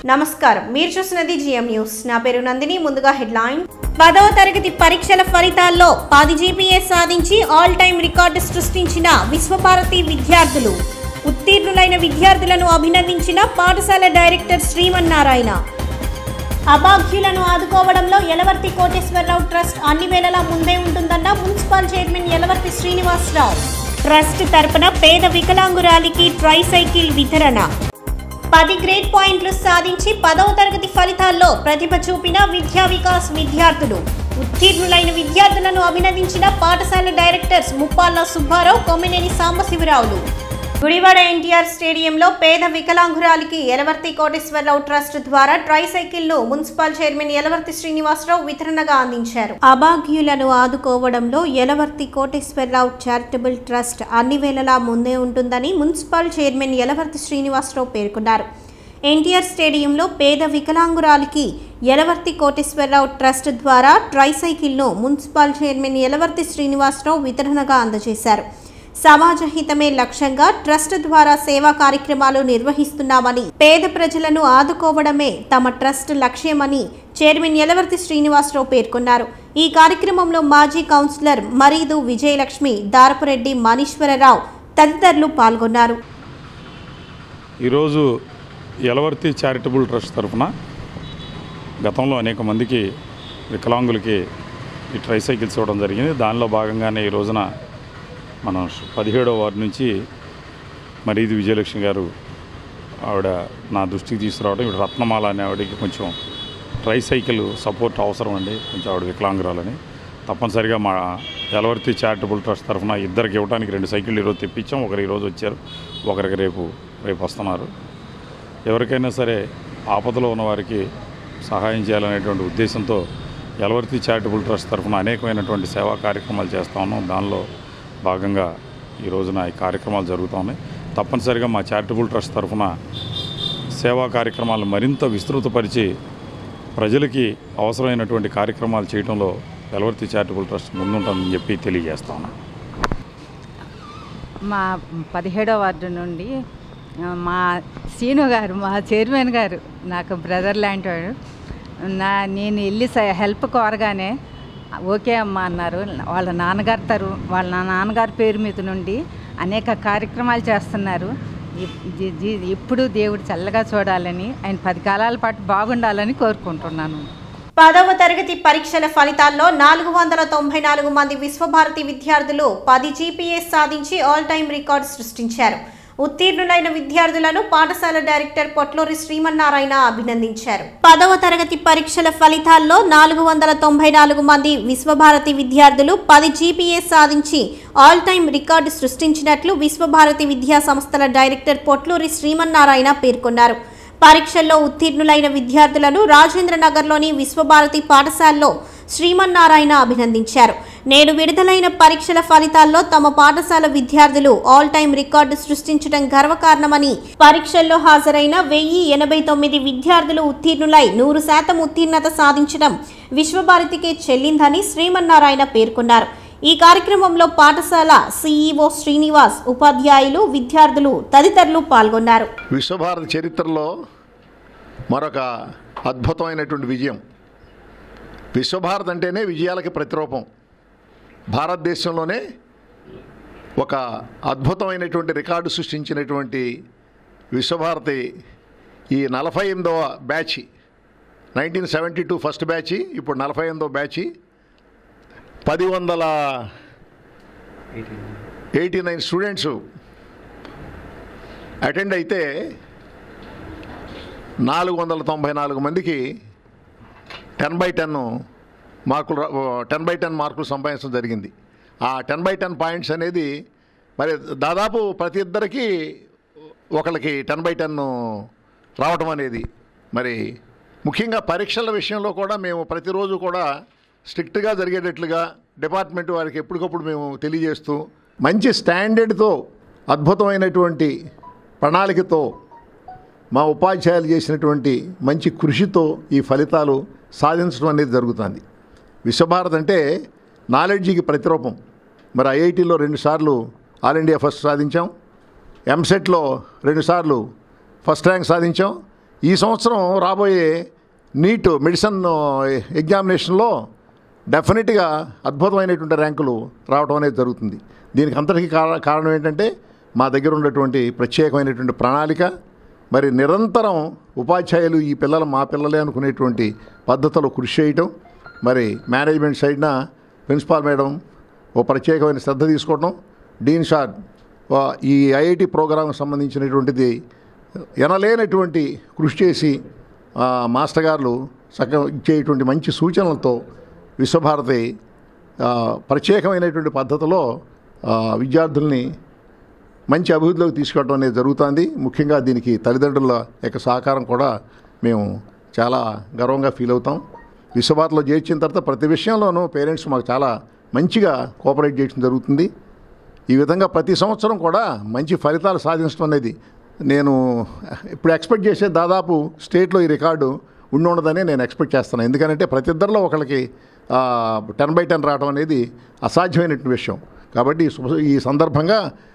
నమస్కారం, మీరు చూస్తున్నది జిఎం న్యూస్. నా పేరు నందిని. ముందుగా హెడ్లైన్. 10వ తరగతి పరీక్షల ఫలితాల్లో 10 జీపీఏ సాధించి ఆల్ టైమ్ రికార్డు సృష్టించిన విశ్వభారతి విద్యార్థులు. ఉత్తీర్ణులైన విద్యార్థులను అభినందించిన పాఠశాల డైరెక్టర్ శ్రీమన్నారాయణ. అభాగ్యులను ఆదుకోవడంలో యలవర్తి కోటేశ్వరరావు ట్రస్ట్ అన్ని వేళలా ముందే ఉంటుందన్న municipal chairman Yalavarthi Srinivasarao. Trust తరపున పేద వికలాంగురాలికి ట్రైసైకిల్ వితరణ. 10 గ్రేడ్ పాయింట్లు సాధించి 10వ తరగతి ఫలితాల్లో ప్రతిభ చూపిన విద్యా వికాస్ విద్యార్థులు. ఉత్తీర్ణులైన విద్యార్థులను అభినందించిన పాఠశాల డైరెక్టర్స్ ముప్పాళ్ల సుబ్బారావు, కొమ్మినేని సాంబశివరావులు. గుడివాడ ఎన్టీఆర్ స్టేడియంలో పేద వికలాంగురాలికి యలవర్తి కోటేశ్వరరావు ట్రస్ట్ ద్వారా ట్రైసైకిల్ ను మున్సిపల్ చైర్మన్ యలవర్తి శ్రీనివాసరావు వితరణగా అందించారు. అభాగ్యులను ఆదుకోవడంలో యలవర్తి కోటేశ్వరరావు చారిటబుల్ ట్రస్ట్ అన్ని వేళలా ముందే ఉంటుందని మున్సిపల్ చైర్మన్ యలవర్తి శ్రీనివాసరావు పేర్కొన్నారు. ఎన్టీఆర్ స్టేడియంలో పేద వికలాంగురాలికి యలవర్తి కోటేశ్వరరావు ట్రస్ట్ ద్వారా ట్రైసైకిల్ ను మున్సిపల్ చైర్మన్ యలవర్తి శ్రీనివాసరావు వితరణగా అందజేశారు. సమాజ హితమే లక్ష్యంగా ట్రస్ట్ ద్వారా సేవా కార్యక్రమాలు నిర్వహిస్తున్నామని, పేద ప్రజలను ఆదుకోవడమే తమ ట్రస్ట్ లక్ష్యమని చైర్మన్ యలవర్తి శ్రీనివాసరావు పేర్కొన్నారు. ఈ కార్యక్రమంలో మాజీ కౌన్సిలర్ మరీదు విజయలక్ష్మి, దారపురెడ్డి మనీశ్వరరావు తదితరులు పాల్గొన్నారు. ఈరోజు యలవర్తి చారిటబుల్ ట్రస్ట్ తరఫున గతంలో అనేక మందికి వికలాంగులకి ఈ ట్రైసైకిల్స్ ఇవ్వడం జరిగింది. దానిలో భాగంగానే ఈ రోజున మనం 17వ వార్డు నుంచి మరీది విజయలక్ష్మి గారు ఆవిడ నా దృష్టికి తీసుకురావడం, ఇప్పుడు రత్నమాల అనే ఆవిడకి కొంచెం ట్రైసైకిల్ సపోర్ట్ అవసరం అండి, కొంచెం ఆవిడ వికలాంగురాలని. తప్పనిసరిగా మా యలవర్తి చారిటబుల్ ట్రస్ట్ తరఫున ఇద్దరికి ఇవ్వడానికి 2 సైకిళ్ళు ఈరోజు తెప్పించాం. ఒకరు ఈరోజు వచ్చారు, ఒకరికి రేపు వస్తున్నారు. ఎవరికైనా సరే ఆపదలో ఉన్న వారికి సహాయం చేయాలనేటువంటి ఉద్దేశంతో యలవర్తి చారిటబుల్ ట్రస్ట్ తరఫున అనేకమైనటువంటి సేవా కార్యక్రమాలు చేస్తూ ఉన్నాం. దానిలో భాగంగా ఈ రోజున ఈ కార్యక్రమాలు జరుగుతూ ఉన్నాయి. తప్పనిసరిగా మా చారిటబుల్ ట్రస్ట్ తరఫున సేవా కార్యక్రమాలు మరింత విస్తృతపరిచి ప్రజలకి అవసరమైనటువంటి కార్యక్రమాలు చేయడంలో యలవర్తి చారిటబుల్ ట్రస్ట్ ముందుంటుందని చెప్పి తెలియజేస్తా ఉన్నాను. మా 17వ వార్డు నుండి మా సీను గారు, మా చైర్మన్ గారు నాకు బ్రదర్ లాంటి వాడు. నేను వెళ్ళి హెల్ప్ కోరగానే ఓకే అమ్మ అన్నారు. వాళ్ళ నాన్నగారి పేరు మీద నుండి అనేక కార్యక్రమాలు చేస్తున్నారు. ఇప్పుడు దేవుడు చల్లగా చూడాలని, ఆయన 10 కాలాల పాటు బాగుండాలని కోరుకుంటున్నాను. 10వ తరగతి పరీక్షల ఫలితాల్లో 494 మంది విశ్వభారతి విద్యార్థులు 10 జీపీఏ సాధించి ఆల్ టైమ్ రికార్డు సృష్టించారు. ఉత్తీర్ణులైన విద్యార్థులను పాఠశాల డైరెక్టర్ పొట్లూరి శ్రీమన్నారాయణ అభినందించారు. 10వ తరగతి పరీక్షల ఫలితాల్లో 494 మంది విశ్వభారతి విద్యార్థులు 10 జీపీఏ సాధించి ఆల్ టైమ్ రికార్డు సృష్టించినట్లు విశ్వభారతి విద్యా సంస్థల డైరెక్టర్ పొట్లూరి శ్రీమన్నారాయణ పేర్కొన్నారు. పరీక్షల్లో ఉత్తీర్ణులైన విద్యార్థులను రాజేంద్రనగర్లోని విశ్వభారతి పాఠశాలలో శ్రీమన్నారాయణ అభినందించారు. నేడు విడుదలైన పరీక్షల ఫలితాల్లో తమ పాఠశాల విద్యార్థులు ఆల్ టైమ్ రికార్డు సృష్టించడం గర్వకారణమని, పరీక్షల్లో హాజరైన 1089 విద్యార్థులు ఉత్తీర్ణులై 100% ఉత్తీర్ణత సాధించడం విశ్వభారతికే చెల్లిందని శ్రీమన్నారాయణ పేర్కొన్నారు. ఈ కార్యక్రమంలో పాఠశాల సిఈఓ శ్రీనివాస్, ఉపాధ్యాయులు, విద్యార్థులు తదితరులు పాల్గొన్నారు. విశ్వభారతి చరిత్రలో మరొక అద్భుతమైనటువంటి విజయం. విశ్వభారత్ అంటేనే విజయాలకి ప్రతిరూపం. భారతదేశంలోనే ఒక అద్భుతమైనటువంటి రికార్డు సృష్టించినటువంటి విశ్వభారతి ఈ 48వ బ్యాచ్, 1972 ఫస్ట్ బ్యాచ్, ఇప్పుడు 48వ బ్యాచ్, 1089 స్టూడెంట్స్ అటెండ్ అయితే 494 మందికి 10/10 మార్కులు 10/10 మార్కులు సంపాదించడం జరిగింది. ఆ 10/10 పాయింట్స్ అనేది మరి దాదాపు ప్రతి ఇద్దరికి ఒకళ్ళకి 10/10 రావటం అనేది, మరి ముఖ్యంగా పరీక్షల విషయంలో కూడా మేము ప్రతిరోజు కూడా స్ట్రిక్ట్గా జరిగేటట్లుగా డిపార్ట్మెంట్ వారికి ఎప్పటికప్పుడు మేము తెలియజేస్తూ మంచి స్టాండర్డ్తో అద్భుతమైనటువంటి ప్రణాళికతో మా ఉపాధ్యాయులు చేసినటువంటి మంచి కృషితో ఈ ఫలితాలు సాధించడం అనేది జరుగుతుంది. విశ్వభారత్ అంటే నాలెడ్జికి ప్రతిరూపం. మరి ఐఐటీలో 2 సార్లు ఆల్ ఇండియా ఫస్ట్ సాధించాం, ఎంసెట్లో 2 సార్లు ఫస్ట్ ర్యాంక్ సాధించాం. ఈ సంవత్సరం రాబోయే నీట్ మెడిసిన్ ఎగ్జామినేషన్లో డెఫినెట్గా అద్భుతమైనటువంటి ర్యాంకులు రావడం అనేది జరుగుతుంది. దీనికి అంతటికీ కారణం ఏంటంటే మా దగ్గర ఉన్నటువంటి ప్రత్యేకమైనటువంటి ప్రణాళిక, మరి నిరంతరం ఉపాధ్యాయులు ఈ పిల్లలు మా పిల్లలే అనుకునేటువంటి పద్ధతిలో కృషి చేయటం, మరి మేనేజ్మెంట్ సైడ్న ప్రిన్సిపాల్ మేడం ఓ ప్రత్యేకమైన శ్రద్ధ తీసుకోవడం, డీన్ సార్ ఈ ఐఐటి ప్రోగ్రాంకి సంబంధించినటువంటిది ఎనలేనటువంటి కృషి చేసి మాస్టర్ గారు చక్కగా ఇచ్చేటువంటి మంచి సూచనలతో విశ్వభారతి ప్రత్యేకమైనటువంటి పద్ధతిలో విద్యార్థుల్ని మంచి అభివృద్ధిలోకి తీసుకెళ్ళడం అనేది జరుగుతుంది. ముఖ్యంగా దీనికి తల్లిదండ్రుల యొక్క సహకారం కూడా మేము చాలా గర్వంగా ఫీల్ అవుతాం. విశ్వభారతిలో చేర్చిన తర్వాత ప్రతి విషయంలోనూ పేరెంట్స్ మాకు చాలా మంచిగా కోఆపరేట్ చేయడం జరుగుతుంది. ఈ విధంగా ప్రతి సంవత్సరం కూడా మంచి ఫలితాలు సాధించడం అనేది నేను ఇప్పుడు ఎక్స్పెక్ట్ చేసే దాదాపు స్టేట్లో ఈ రికార్డు ఉండదని నేను ఎక్స్పెక్ట్ చేస్తాను. ఎందుకంటే ప్రతి ఇద్దరిలో ఒకరికి 10/10 రావడం అనేది అసాధ్యమైనటువంటి విషయం. కాబట్టి ఈ సందర్భంగా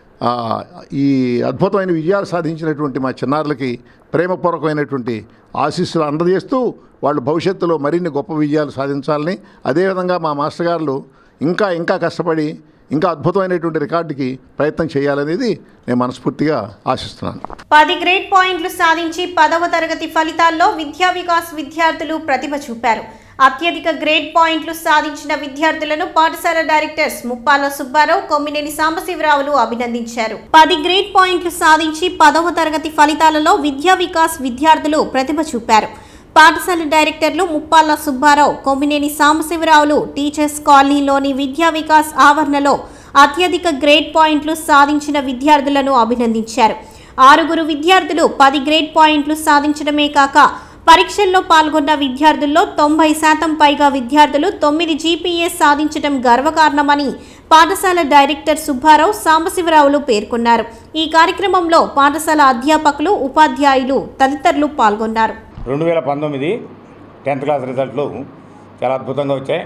ఈ అద్భుతమైన విజయాలు సాధించినటువంటి మా చిన్నారులకి ప్రేమపూర్వకమైనటువంటి ఆశీస్సులు అందజేస్తూ వాళ్ళు భవిష్యత్తులో మరిన్ని గొప్ప విజయాలు సాధించాలని, అదేవిధంగా మా మాస్టర్ గారు ఇంకా కష్టపడి ఇంకా అద్భుతమైనటువంటి రికార్డుకి ప్రయత్నం చేయాలనేది నేను మనస్ఫూర్తిగా ఆశిస్తున్నాను. 10 గ్రేడ్ పాయింట్లు సాధించి 10వ తరగతి ఫలితాల్లో విద్యా వికాస్ విద్యార్థులు ప్రతిభ చూపారు. అత్యధిక గ్రేడ్ పాయింట్లు సాధించిన విద్యార్థులను పాఠశాల డైరెక్టర్స్ ముప్పాల సుబ్బారావు, కొమ్మినేని సాంబశివరావులు అభినందించారు. 10 గ్రేడ్ పాయింట్లు సాధించి 10వ తరగతి ఫలితాలలో విద్యా వికాస్ విద్యార్థులు ప్రతిభ చూపారు. పాఠశాల డైరెక్టర్లు ముప్పాల సుబ్బారావు, కొమ్మినేని సాంబశివరావులు టీచర్స్ కాలనీలోని విద్యా వికాస్ ఆవరణలో అత్యధిక గ్రేడ్ పాయింట్లు సాధించిన విద్యార్థులను అభినందించారు. 6 విద్యార్థులు 10 గ్రేడ్ పాయింట్లు సాధించడమే కాక పరీక్షల్లో పాల్గొన్న విద్యార్థుల్లో 90% పైగా విద్యార్థులు 9 GPA సాధించడం గర్వకారణమని పాఠశాల డైరెక్టర్ సుబ్బారావు, సాంబశివరావులు పేర్కొన్నారు. ఈ కార్యక్రమంలో పాఠశాల అధ్యాపకులు, ఉపాధ్యాయులు తదితరులు పాల్గొన్నారు. 2019 10th క్లాస్ రిజల్ట్లు చాలా అద్భుతంగా వచ్చాయి.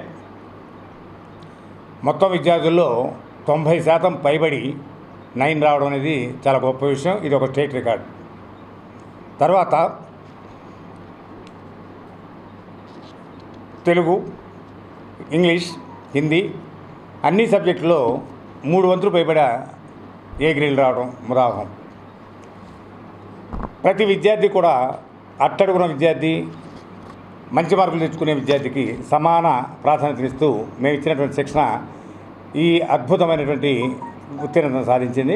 మొత్తం విద్యార్థుల్లో 90% పైబడి 9 రావడం అనేది చాలా గొప్ప విషయం. ఇది ఒక స్టేట్ రికార్డ్. తర్వాత తెలుగు, ఇంగ్లీష్, హిందీ అన్ని సబ్జెక్టులో 3 వంతులు పైబడ ఏ గ్రేడ్లు రావడం ముదాహం. ప్రతి విద్యార్థి కూడా అట్టడుగున విద్యార్థి, మంచి మార్కులు తెచ్చుకునే విద్యార్థికి సమాన ప్రాధాన్యతనిస్తూ మేము ఇచ్చినటువంటి శిక్షణ ఈ అద్భుతమైనటువంటి ఉత్తీర్ణతను సాధించింది.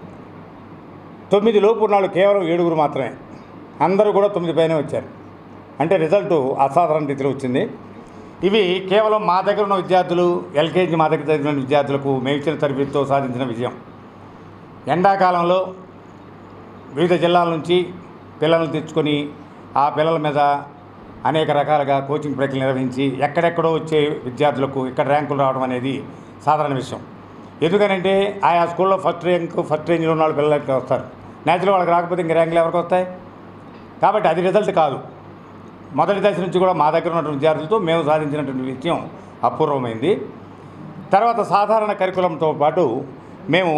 9 లోపు ఉన్నాళ్ళు కేవలం 7 మాత్రమే. అందరూ కూడా 9 పైనే వచ్చారు. అంటే రిజల్టు అసాధారణ రీతిలో వచ్చింది. ఇవి కేవలం మా దగ్గర ఉన్న విద్యార్థులు, ఎల్కేజీ మా దగ్గర చదివిన విద్యార్థులకు మేము ఇచ్చిన తరబితో సాధించిన విజయం. ఎండాకాలంలో వివిధ జిల్లాల నుంచి పిల్లలను తెచ్చుకొని ఆ పిల్లల మీద అనేక రకాలుగా కోచింగ్ ప్రక్రియ నిర్వహించి ఎక్కడెక్కడో వచ్చే విద్యార్థులకు ఇక్కడ ర్యాంకులు రావడం అనేది సాధారణ విషయం. ఎందుకనంటే ఆయా స్కూల్లో ఫస్ట్ రేంజ్లో ఉన్న వాళ్ళు పిల్లలకి వస్తారు. న్యాచురల్ వాళ్ళకి రాకపోతే ఇంక ర్యాంకులు ఎవరికి వస్తాయి? కాబట్టి అది రిజల్ట్ కాదు. మొదటి దశ నుంచి కూడా మా దగ్గర ఉన్నటువంటి విద్యార్థులతో మేము సాధించినటువంటి విషయం అపూర్వమైంది. తర్వాత సాధారణ కరికులంతో పాటు మేము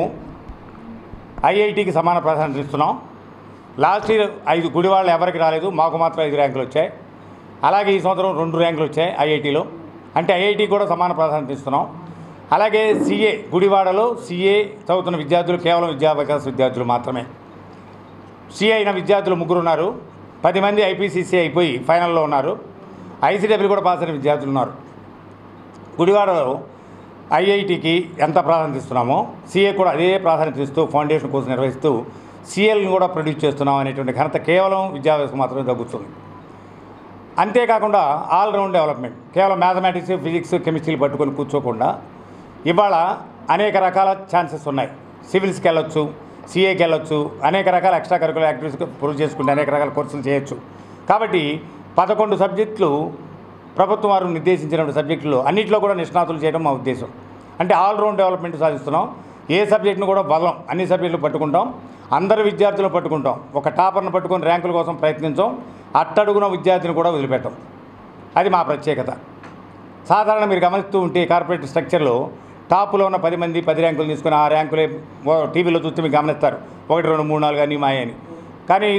ఐఐటికి సమాన ప్రాధాన్యత ఇస్తున్నాం. లాస్ట్ ఇయర్ 5 గుడివాళ్ళు ఎవరికి రాలేదు, మాకు మాత్రం 5 ర్యాంకులు వచ్చాయి. అలాగే ఈ సంవత్సరం 2 ర్యాంకులు వచ్చాయి ఐఐటిలో. అంటే ఐఐటి కూడా సమాన ప్రాధాన్యత ఇస్తున్నాం. అలాగే సిఏ, గుడివాడలో సిఏ చదువుతున్న విద్యార్థులు కేవలం విద్యా వికాస్ విద్యార్థులు మాత్రమే. సిఏ అయిన విద్యార్థులు 3 ఉన్నారు. 10 మంది ఐపీసీసీ అయిపోయి ఫైనల్లో ఉన్నారు. ఐసీడబ్ల్యూ కూడా పాస్ అయిన విద్యార్థులు ఉన్నారు. గుడివాడలో ఐఐటికి ఎంత ప్రాధాన్యత ఇస్తున్నామో సిఏ కూడా అదే ప్రాధాన్యత ఇస్తూ ఫౌండేషన్ కోర్సు నిర్వహిస్తూ సిఎల్ని కూడా ప్రొడ్యూస్ చేస్తున్నాం అనేటువంటి ఘనత కేవలం విద్యావ్యవస్థ మాత్రమే తగ్గుతుంది. అంతేకాకుండా ఆల్రౌండ్ డెవలప్మెంట్, కేవలం మ్యాథమెటిక్స్, ఫిజిక్స్, కెమిస్ట్రీలు పట్టుకొని కూర్చోకుండా ఇవాళ అనేక రకాల ఛాన్సెస్ ఉన్నాయి. సివిల్స్కి వెళ్ళొచ్చు, సిఏకి వెళ్ళొచ్చు, అనేక రకాల ఎక్స్ట్రా కరికులర్ యాక్టివిటీస్ ప్రొడ్యూస్ చేసుకుంటే అనేక రకాల కోర్సులు చేయొచ్చు. కాబట్టి 11 సబ్జెక్టులు ప్రభుత్వం వారు నిర్దేశించినటువంటి సబ్జెక్టులు అన్నింటిలో కూడా నిష్ణాతులు చేయడం మా ఉద్దేశం. అంటే ఆల్రౌండ్ డెవలప్మెంట్ సాధిస్తున్నాం. ఏ సబ్జెక్టును కూడా బలం అన్ని సబ్జెక్టులు పట్టుకుంటాం, అందరు విద్యార్థులు పట్టుకుంటాం. ఒక టాపర్ను పట్టుకొని ర్యాంకుల కోసం ప్రయత్నించాం. అట్టడుగున విద్యార్థిని కూడా వదిలిపెట్టాం. అది మా ప్రత్యేకత. సాధారణ మీరు గమనిస్తూ ఉంటే కార్పొరేట్ స్ట్రక్చర్లో టాప్లో ఉన్న 10 మంది 10 ర్యాంకులు తీసుకుని ఆ ర్యాంకులే టీవీలో చూస్తే మీకు గమనిస్తారు 1, 2, 3, 4 అన్నీ మాయని. కానీ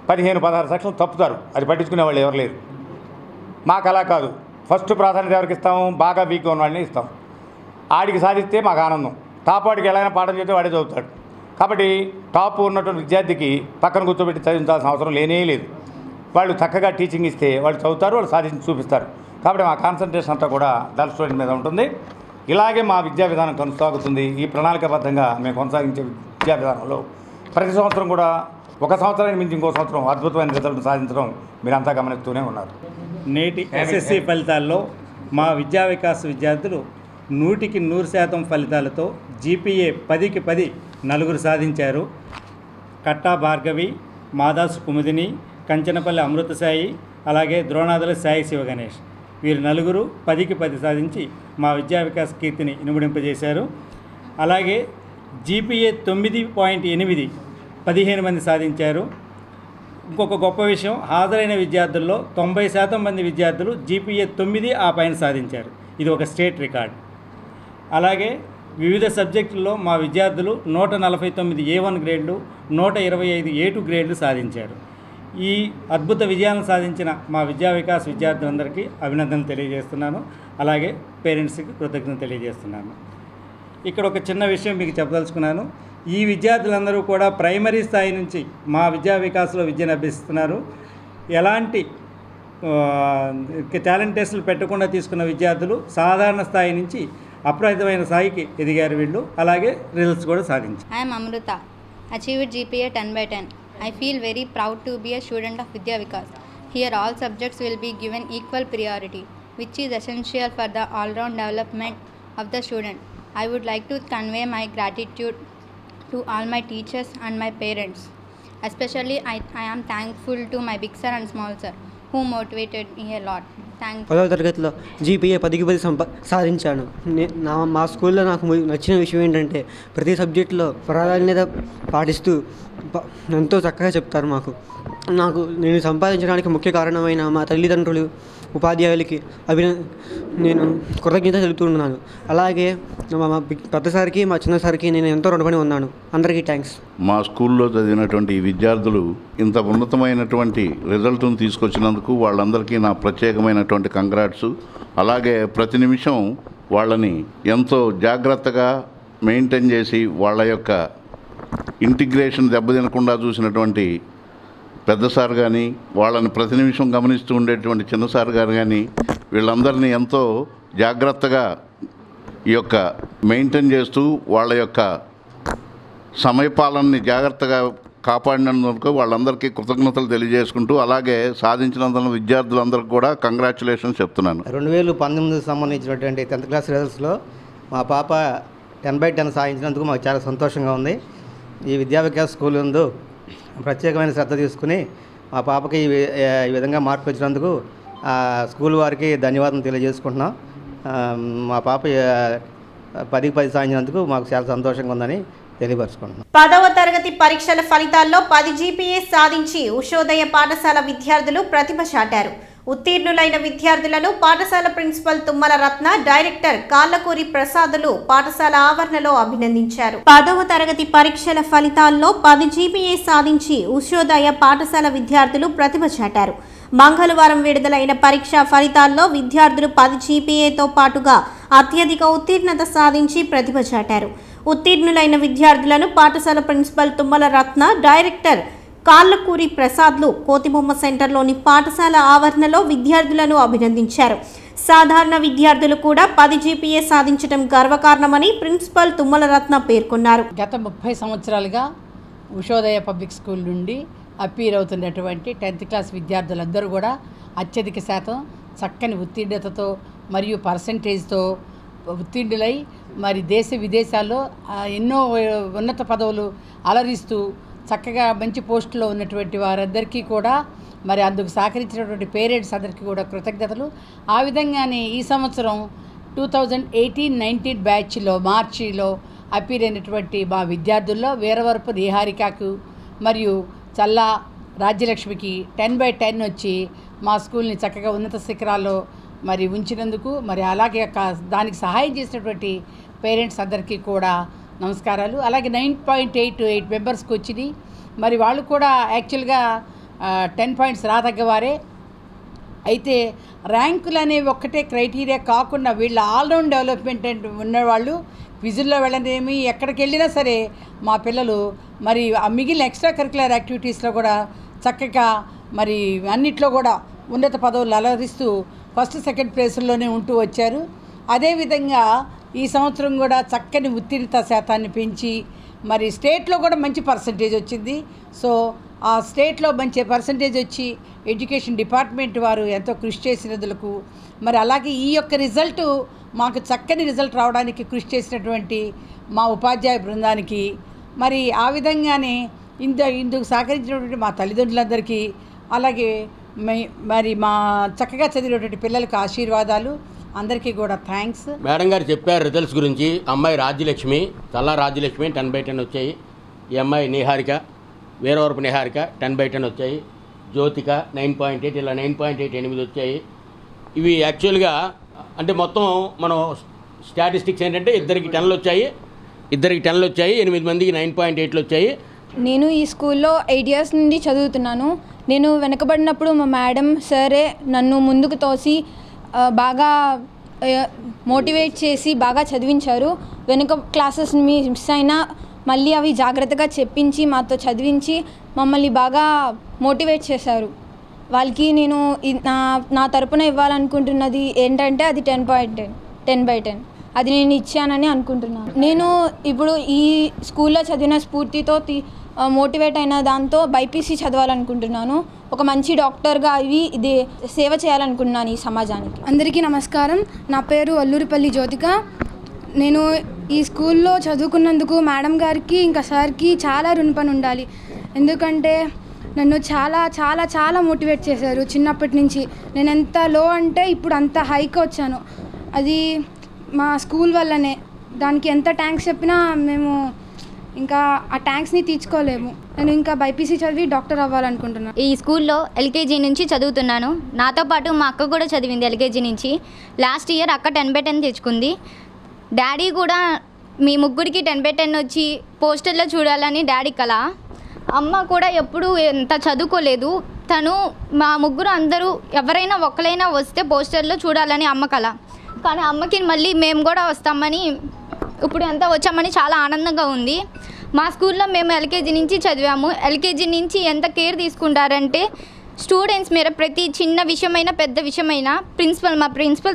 15-16 సెక్షన్లు తప్పుతారు, అది పట్టించుకునే వాళ్ళు ఎవరు లేరు. మాకు అలా కాదు, ఫస్ట్ ప్రాధాన్యత ఎవరికి ఇస్తాము? బాగా వీక్గా ఉన్న వాళ్ళని ఇస్తాం. ఆడికి సాధిస్తే మాకు ఆనందం. టాప్ వాడికి ఎలా పాఠం చెప్తే వాడే చదువుతాడు. కాబట్టి టాప్ ఉన్నటువంటి విద్యార్థికి పక్కన కూర్చోబెట్టి చదివించాల్సిన అవసరం లేనే లేదు. వాళ్ళు చక్కగా టీచింగ్ ఇస్తే వాళ్ళు చదువుతారు, వాళ్ళు సాధించి చూపిస్తారు. కాబట్టి మా కాన్సన్ట్రేషన్ అంతా కూడా డల్ స్టూడెంట్ మీద ఉంటుంది. ఇలాగే మా విద్యా విధానం కొనసాగుతుంది. ఈ ప్రణాళికాబద్ధంగా మేము కొనసాగించే విద్యా విధానంలో ప్రతి సంవత్సరం కూడా ఒక సంవత్సరానికి మించి ఇంకో సంవత్సరం అద్భుతమైన రిజల్ట్ సాధించడం మీరంతా గమనిస్తూనే ఉన్నారు. నేటి ఎస్ఎస్సి ఫలితాల్లో మా విద్యా వికాస్ విద్యార్థులు 100కి 100% ఫలితాలతో జీపీఏ 10కి 10 నలుగురు సాధించారు. కట్టా భార్గవి, మాదాసు కుముదిని, కంచనపల్లి అమృతసాయి, అలాగే ద్రోణాదుల సాయి శివగణేష్, వీరు నలుగురు 10కి 10 సాధించి మా విద్యా వికాస్ కీర్తిని ఇనుమడింపజేశారు. అలాగే జీపీఏ 9.8 15 మంది సాధించారు. ఇంకొక గొప్ప విషయం, హాజరైన విద్యార్థుల్లో 90% మంది విద్యార్థులు జీపీఏ 9 ఆ పైన సాధించారు. ఇది ఒక స్టేట్ రికార్డ్. అలాగే వివిధ సబ్జెక్టుల్లో మా విద్యార్థులు 149 A1 గ్రేడ్లు, 125 A2 గ్రేడ్లు సాధించారు. ఈ అద్భుత విజయాలను సాధించిన మా విద్యా వికాస్ విద్యార్థులందరికీ అభినందనలు తెలియజేస్తున్నాను. అలాగే పేరెంట్స్కి కృతజ్ఞతలు తెలియజేస్తున్నాను. ఇక్కడ ఒక చిన్న విషయం మీకు చెప్పదలుచుకున్నాను. ఈ విద్యార్థులందరూ కూడా ప్రైమరీ స్థాయి నుంచి మా విద్యా వికాస్లో విద్యను అభ్యసిస్తున్నారు. ఎలాంటి టాలెంట్ టెస్టులు పెట్టకుండా తీసుకున్న విద్యార్థులు సాధారణ స్థాయి నుంచి అప్రహితమైన స్థాయికి ఎదిగారు వీళ్ళు. అలాగే రిజల్ట్స్ కూడా సాధించారు. I am Amruta, achieved GPA 10/10. I feel very proud to be a student of Vidya Vikas. Here all subjects will be given equal priority, which is essential for the all-round development of the student. I would like to convey my gratitude to all my teachers and my parents. Especially I am thankful to my big sir and small sir who motivated me a lot. Thank you. 10వ తరగతిలో GPA 10కి 10 సాధించాను. మా స్కూల్లో నాకు నచ్చిన విషయం ఏంటంటే ప్రతి సబ్జెక్టులో ప్రాధాన్యత పాటిస్తూ ఎంతో చక్కగా చెప్తారు మాకు. నేను సంపాదించడానికి ముఖ్య కారణమైన మా తల్లిదండ్రులు, ఉపాధ్యాయులకి నేను కృతజ్ఞత తెలుపుతున్నాను. అలాగే మా పెద్దసారికి, మా చిన్నసారికి నేను ఎంతో రుణపడి ఉన్నాను. అందరికీ థ్యాంక్స్. మా స్కూల్లో చదివినటువంటి విద్యార్థులు ఇంత ఉన్నతమైనటువంటి రిజల్ట్ను తీసుకొచ్చినందుకు వాళ్ళందరికీ నా ప్రత్యేకమైనటువంటి కంగ్రాట్స్. అలాగే ప్రతి నిమిషం వాళ్ళని ఎంతో జాగ్రత్తగా మెయింటైన్ చేసి వాళ్ళ యొక్క ఇంటిగ్రేషన్ దెబ్బతినకుండా చూసినటువంటి పెద్ద సార్ కానీ, వాళ్ళని ప్రతి నిమిషం గమనిస్తూ ఉండేటువంటి చిన్న సార్ గారు కానీ, వీళ్ళందరినీ ఎంతో జాగ్రత్తగా ఈ యొక్క మెయింటైన్ చేస్తూ వాళ్ళ యొక్క సమయపాలనని జాగ్రత్తగా కాపాడినందుకు వాళ్ళందరికీ కృతజ్ఞతలు తెలియజేసుకుంటూ, అలాగే సాధించినందుకు విద్యార్థులందరికీ కూడా కంగ్రాచులేషన్స్ చెప్తున్నాను. 2019 సంబంధించినటువంటి 10th క్లాస్ రిజల్ట్స్లో మా పాప 10/10 సాధించినందుకు మాకు చాలా సంతోషంగా ఉంది. ఈ విద్యా వికాస్ స్కూల్ నందు ప్రత్యేకమైన శ్రద్ధ తీసుకుని మా పాపకి ఈ విధంగా మార్పు వచ్చినందుకు స్కూల్ వారికి ధన్యవాదాలు తెలియజేసుకుంటున్నాం. మా పాప 10కి 10 సాధించినందుకు మాకు చాలా సంతోషంగా ఉందని తెలియపరుచుకుంటున్నాం. 10వ తరగతి పరీక్షల ఫలితాల్లో 10 జీపీఏ సాధించి ఉషోదయ పాఠశాల విద్యార్థులు ప్రతిభ చాటారు. ఉత్తీర్ణులైన విద్యార్థులను పాఠశాల ప్రిన్సిపల్ తుమ్మల రత్న, డైరెక్టర్ కాళ్ళకూరి ప్రసాదులు పాఠశాల ఆవరణలో అభినందించారు. 10వ తరగతి పరీక్షల ఫలితాల్లో 10 జీపీఏ సాధించి ఉషోదయ పాఠశాల విద్యార్థులు ప్రతిభ చాటారు. మంగళవారం విడుదలైన పరీక్షా ఫలితాల్లో విద్యార్థులు 10 జీపీఏతో పాటుగా అత్యధిక ఉత్తీర్ణత సాధించి ప్రతిభ చాటారు. ఉత్తీర్ణులైన విద్యార్థులను పాఠశాల ప్రిన్సిపల్ తుమ్మల రత్న, డైరెక్టర్ కాళ్ళకూరి ప్రసాద్లు కోతిబొమ్మ సెంటర్లోని పాఠశాల ఆవరణలో విద్యార్థులను అభినందించారు. సాధారణ విద్యార్థులు కూడా 10 జీపీఏ సాధించడం గర్వకారణమని ప్రిన్సిపల్ తుమ్మల రత్న పేర్కొన్నారు. గత 30 సంవత్సరాలుగా ఉషోదయ పబ్లిక్ స్కూల్ నుండి అపీర్ అవుతున్నటువంటి 10th క్లాస్ విద్యార్థులందరూ కూడా అత్యధిక శాతం చక్కని ఉత్తీర్ణతతో మరియు పర్సంటేజ్తో ఉత్తీర్ణులై మరి దేశ విదేశాల్లో ఎన్నో ఉన్నత పదవులు అలరిస్తూ చక్కగా మంచి పోస్టులో ఉన్నటువంటి వారందరికీ కూడా మరి అందుకు సహకరించినటువంటి పేరెంట్స్ అందరికీ కూడా కృతజ్ఞతలు. ఆ విధంగానే ఈ సంవత్సరం 2018-19 బ్యాచ్లో మార్చిలో అపీర్ అయినటువంటి మా విద్యార్థుల్లో వీరవరపు నిహారికకు మరియు చల్లా రాజ్యలక్ష్మికి 10/10 వచ్చి మా స్కూల్ని చక్కగా ఉన్నత శిఖరాల్లో మరి ఉంచినందుకు మరి అలాగే దానికి సహాయం చేసినటువంటి పేరెంట్స్ అందరికీ కూడా నమస్కారాలు. అలాగే 9.88 మెంబర్స్కి వచ్చినాయి. మరి వాళ్ళు కూడా యాక్చువల్గా 10 పాయింట్స్ రాదగ్గవారే. అయితే ర్యాంకులు అనేవి ఒక్కటే క్రైటీరియా కాకుండా వీళ్ళ ఆల్రౌండ్ డెవలప్మెంట్ ఉన్నవాళ్ళు క్విజుల్లో వెళ్ళనేమి ఎక్కడికి వెళ్ళినా సరే మా పిల్లలు మరి ఆ మిగిలిన ఎక్స్ట్రా కరికులర్ యాక్టివిటీస్లో కూడా చక్కగా మరి అన్నిట్లో కూడా ఉన్నత పదవులు అలరిస్తూ ఫస్ట్ సెకండ్ ప్లేసుల్లోనే ఉంటూ వచ్చారు. అదేవిధంగా ఈ సంవత్సరం కూడా చక్కని ఉత్తీర్ణత శాతాన్ని పెంచి మరి స్టేట్లో కూడా మంచి పర్సంటేజ్ వచ్చింది. సో ఆ స్టేట్లో మంచి పర్సంటేజ్ వచ్చి ఎడ్యుకేషన్ డిపార్ట్మెంట్ వారు ఎంతో కృషి చేసినందుకు మరి అలాగే ఈ యొక్క రిజల్టు మాకు చక్కని రిజల్ట్ రావడానికి కృషి చేసినటువంటి మా ఉపాధ్యాయ బృందానికి మరి ఆ విధంగానే ఇందుకు సహకరించినటువంటి మా తల్లిదండ్రులందరికీ అలాగే మరి మా చక్కగా చదివినటువంటి పిల్లలకు ఆశీర్వాదాలు. అందరికీ కూడా థ్యాంక్స్. మేడం గారు చెప్పారు రిజల్ట్స్ గురించి. అమ్మాయి రాజ్యలక్ష్మి, తల్లా రాజ్యలక్ష్మి 10/10 వచ్చాయి. ఈ అమ్మాయి నిహారిక, వీరవరపు నిహారిక 10/10 వచ్చాయి. జ్యోతిక 9.8, ఇలా 9.88 వచ్చాయి. ఇవి యాక్చువల్గా అంటే మొత్తం మనం స్టాటిస్టిక్స్ ఏంటంటే ఇద్దరికి 10 వచ్చాయి, 8 మందికి 9.8 వచ్చాయి. నేను ఈ స్కూల్లో 8 ఇయర్స్ నుండి చదువుతున్నాను. నేను వెనకబడినప్పుడు మా మేడం సరే నన్ను ముందుకు తోసి బాగా మోటివేట్ చేసి బాగా చదివించారు. వెనుక క్లాసెస్ మిస్ అయినా మళ్ళీ అవి జాగ్రత్తగా చెప్పించి మాతో చదివించి మమ్మల్ని బాగా మోటివేట్ చేశారు. వాళ్ళకి నేను నా తరపున ఇవ్వాలనుకుంటున్నది ఏంటంటే అది 10/10 అది నేను ఇచ్చానని అనుకుంటున్నాను. నేను ఇప్పుడు ఈ స్కూల్లో చదివిన స్ఫూర్తితో మోటివేట్ అయిన దాంతో బైపీసీ చదవాలనుకుంటున్నాను. ఒక మంచి డాక్టర్గా ఇది సేవ చేయాలనుకుంటున్నాను ఈ సమాజానికి. అందరికీ నమస్కారం. నా పేరు అల్లూరిపల్లి జ్యోతిక. నేను ఈ స్కూల్లో చదువుకున్నందుకు మేడం గారికి ఇంకా సార్కి చాలా రుణపడి ఉండాలి. ఎందుకంటే నన్ను చాలా చాలా చాలా మోటివేట్ చేశారు చిన్నప్పటి నుంచి. నేను ఎంత లో అంటే ఇప్పుడు అంత హైకి వచ్చాను. అది మా స్కూల్ వల్లనే. దానికి ఎంత థ్యాంక్స్ చెప్పినా మేము ఇంకా ఆ ట్యాంక్స్ని తీర్చుకోలేము. నేను ఇంకా బైపీసీ చదివి డాక్టర్ అవ్వాలనుకుంటున్నాను. ఈ స్కూల్లో ఎల్కేజీ నుంచి చదువుతున్నాను. నాతో పాటు మా అక్క కూడా చదివింది ఎల్కేజీ నుంచి. లాస్ట్ ఇయర్ అక్క 10/10 తెచ్చుకుంది. డాడీ కూడా మీ ముగ్గురికి 10/10 వచ్చి పోస్టర్లో చూడాలని డాడీ కల. అమ్మ కూడా ఎప్పుడూ ఎంత చదువుకోలేదు. తను మా ముగ్గురు అందరూ ఎవరైనా ఒక్కరైనా వస్తే పోస్టర్లో చూడాలని అమ్మ కల. కానీ అమ్మకి మళ్ళీ మేము కూడా వస్తామని ఇప్పుడు ఎంత వచ్చామని చాలా ఆనందంగా ఉంది. మా స్కూల్లో మేము ఎల్కేజీ నుంచి చదివాము. ఎల్కేజీ నుంచి ఎంత కేర్ తీసుకుంటారంటే స్టూడెంట్స్ మీద ప్రతి చిన్న విషయమైనా పెద్ద విషయమైనా మా ప్రిన్సిపల్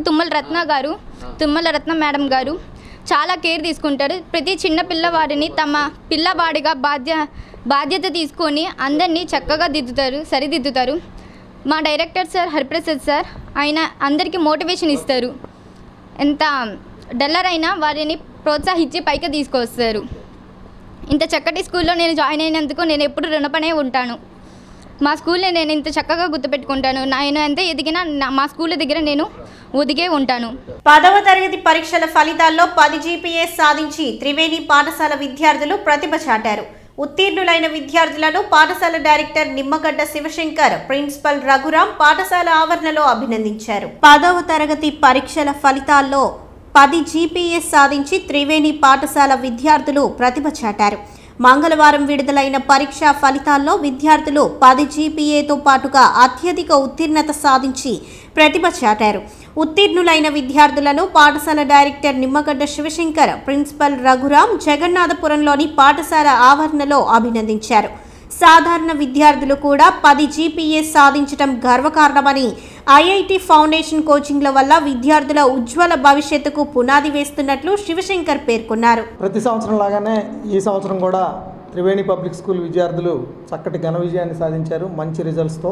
తుమ్మల రత్న మేడం గారు చాలా కేర్ తీసుకుంటారు. ప్రతి చిన్న పిల్లవాడిని తమ పిల్లవాడిగా బాధ్యత తీసుకొని అందరినీ చక్కగా సరిదిద్దుతారు. మా డైరెక్టర్ సార్ హరిప్రసాద్ సార్ ఆయన అందరికీ మోటివేషన్ ఇస్తారు. ఎంత డల్లర్ అయినా వారిని ప్రోత్సహించి పైకి తీసుకొస్తారు. ఇంత చక్కటి స్కూల్లో నేను జాయిన్ అయినందుకు నేను ఎప్పుడు రుణపడే ఉంటాను. మా స్కూల్ని నేను ఇంత చక్కగా గుర్తుపెట్టుకుంటాను. నేను ఎంత ఎదిగినా మా స్కూల్ దగ్గర నేను ఒదిగే ఉంటాను. 10వ తరగతి పరీక్షల ఫలితాల్లో 10 GPA సాధించి త్రివేణి పాఠశాల విద్యార్థులు ప్రతిభ చాటారు. ఉత్తీర్ణులైన విద్యార్థులను పాఠశాల డైరెక్టర్ నిమ్మగడ్డ శివశంకర్, ప్రిన్సిపల్ రఘురాం పాఠశాల ఆవరణలో అభినందించారు. 10వ తరగతి పరీక్షల ఫలితాల్లో 10 GPA సాధించి త్రివేణి పాఠశాల విద్యార్థులు ప్రతిభ చాటారు. మంగళవారం విడుదలైన పరీక్షా ఫలితాల్లో విద్యార్థులు 10 GPAతో పాటుగా అత్యధిక ఉత్తీర్ణత సాధించి ప్రతిభ చాటారు. ఉత్తీర్ణులైన విద్యార్థులను పాఠశాల డైరెక్టర్ నిమ్మగడ్డ శివశంకర్, ప్రిన్సిపల్ రఘురాం జగన్నాథపురంలోని పాఠశాల ఆవరణలో అభినందించారు. సాధారణ విద్యార్థులు కూడా 10 GPA సాధించడం గర్వకారణమని, IIT ఫౌండేషన్ కోచింగ్ల వల్ల విద్యార్థుల ఉజ్వల భవిష్యత్తుకు పునాది వేస్తున్నట్లు శివశంకర్ పేర్కొన్నారు. ప్రతి సంవత్సరం లాగానే ఈ సంవత్సరం కూడా త్రివేణి పబ్లిక్ స్కూల్ విద్యార్థులు చక్కటి ఘన విజయాన్ని సాధించారు మంచి రిజల్ట్స్తో.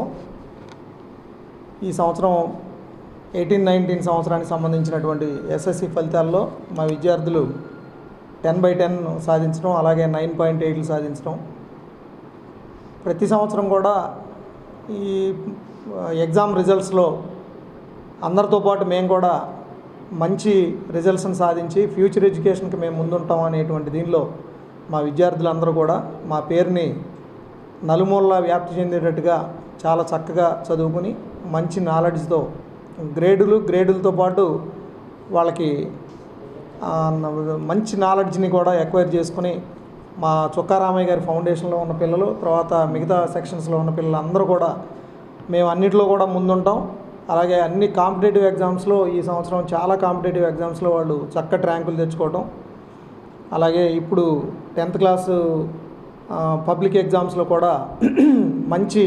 ఈ సంవత్సరం 18-19 సంవత్సరానికి సంబంధించినటువంటి SSC ఫలితాల్లో మా విద్యార్థులు 10/10 సాధించడం, అలాగే 9.8 సాధించడం. ప్రతి సంవత్సరం కూడా ఈ ఎగ్జామ్ రిజల్ట్స్లో అందరితో పాటు మేము కూడా మంచి రిజల్ట్స్ని సాధించి ఫ్యూచర్ ఎడ్యుకేషన్కి మేము ముందుంటాం అనేటువంటి దీనిలో మా విద్యార్థులందరూ కూడా మా పేరుని నలుమూలలా వ్యాప్తి చెందేటట్టుగా చాలా చక్కగా చదువుకుని మంచి నాలెడ్జ్తో గ్రేడులతో పాటు వాళ్ళకి మంచి నాలెడ్జ్ని కూడా ఎక్వైర్ చేసుకుని మా చుక్కారామయ్య గారి ఫౌండేషన్లో ఉన్న పిల్లలు, తర్వాత మిగతా సెక్షన్స్లో ఉన్న పిల్లలు అందరూ కూడా మేము అన్నింటిలో కూడా ముందుంటాం. అలాగే అన్ని కాంపిటేటివ్ ఎగ్జామ్స్లో ఈ సంవత్సరం చాలా కాంపిటేటివ్ ఎగ్జామ్స్లో వాళ్ళు చక్కటి ర్యాంకులు తెచ్చుకోవడం, అలాగే ఇప్పుడు 10th క్లాసు పబ్లిక్ ఎగ్జామ్స్లో కూడా మంచి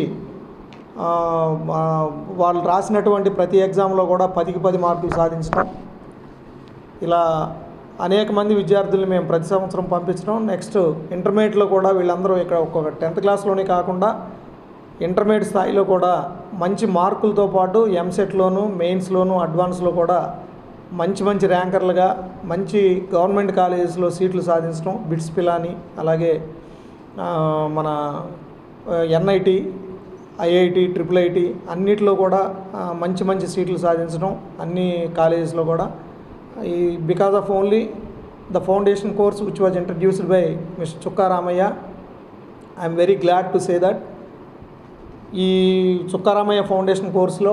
వాళ్ళు రాసినటువంటి ప్రతి ఎగ్జామ్లో కూడా 10కి 10 మార్కులు సాధించడం, ఇలా అనేక మంది విద్యార్థుల్ని మేము ప్రతి సంవత్సరం పంపించడం. నెక్స్ట్ ఇంటర్మీడియట్లో కూడా వీళ్ళందరూ ఇక్కడ ఒక్కొక్క 10th క్లాస్లోనే కాకుండా ఇంటర్మీడియట్ స్థాయిలో కూడా మంచి మార్కులతో పాటు ఎంసెట్లోను, మెయిన్స్లోను, అడ్వాన్స్లో కూడా మంచి మంచి ర్యాంకర్లుగా మంచి గవర్నమెంట్ కాలేజెస్లో సీట్లు సాధించడం, బిట్స్ పిలాని, అలాగే మన ఎన్ఐటి, ఐఐటి, IIIT అన్నిటిలో కూడా మంచి మంచి సీట్లు సాధించడం అన్ని కాలేజెస్లో కూడా. ఈ because of only the foundation course which was introduced by mister Chukkaramaiah, I'm very glad to say that ఈ చుక్కారామయ్య ఫౌండేషన్ కోర్సులో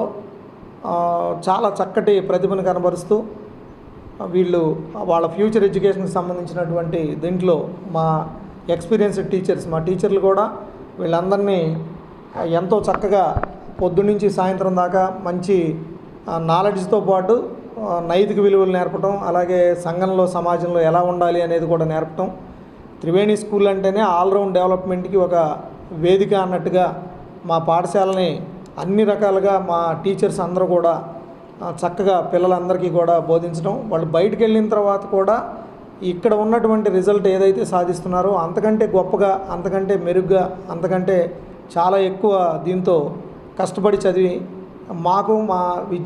చాలా చక్కటి ప్రతిభను కనబరుస్తూ వీళ్ళు వాళ్ళ ఫ్యూచర్ ఎడ్యుకేషన్కి సంబంధించినటువంటి దీంట్లో మా ఎక్స్పీరియన్స్డ్ టీచర్స్, మా టీచర్లు కూడా వీళ్ళందరినీ ఎంతో చక్కగా పొద్దున్నుంచి సాయంత్రం దాకా మంచి నాలెడ్జ్తో పాటు నైతిక విలువలు నేర్పడం, అలాగే సంఘంలో సమాజంలో ఎలా ఉండాలి అనేది కూడా నేర్పడం. త్రివేణి స్కూల్ అంటేనే ఆల్రౌండ్ డెవలప్మెంట్కి ఒక వేదిక అన్నట్టుగా మా పాఠశాలని అన్ని రకాలుగా మా టీచర్స్ అందరూ కూడా చక్కగా పిల్లలందరికీ కూడా బోధించడం, వాళ్ళు బయటికి వెళ్ళిన తర్వాత కూడా ఇక్కడ ఉన్నటువంటి రిజల్ట్ ఏదైతే సాధిస్తున్నారో అంతకంటే గొప్పగా, అంతకంటే మెరుగ్గా, అంతకంటే చాలా ఎక్కువ దీంతో కష్టపడి చదివి మాకు మా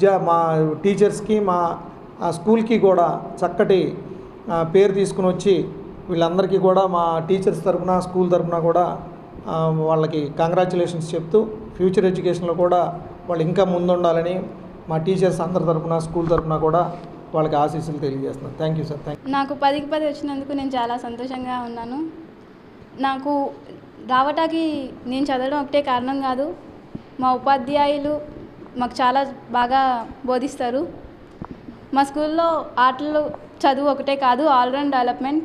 టీచర్స్కి మా స్కూల్కి కూడా చక్కటి పేరు తీసుకుని వచ్చి వీళ్ళందరికీ కూడా మా టీచర్స్ తరఫున, స్కూల్ తరఫున కూడా వాళ్ళకి కంగ్రాచులేషన్స్ చెప్తూ ఫ్యూచర్ ఎడ్యుకేషన్లో కూడా వాళ్ళు ఇంకా ముందుండాలని మా టీచర్స్ అందరి తరఫున, స్కూల్ తరఫున కూడా వాళ్ళకి ఆశీస్సులు తెలియజేస్తున్నాను. Thank you sir. నాకు 10కి 10 వచ్చినందుకు నేను చాలా సంతోషంగా ఉన్నాను. నాకు రావటానికి నేను చదవడం ఒకటే కారణం కాదు, మా ఉపాధ్యాయులు మాకు చాలా బాగా బోధిస్తారు. మా స్కూల్లో ఆటలు, చదువు ఒకటే కాదు, ఆల్రౌండ్ డెవలప్మెంట్.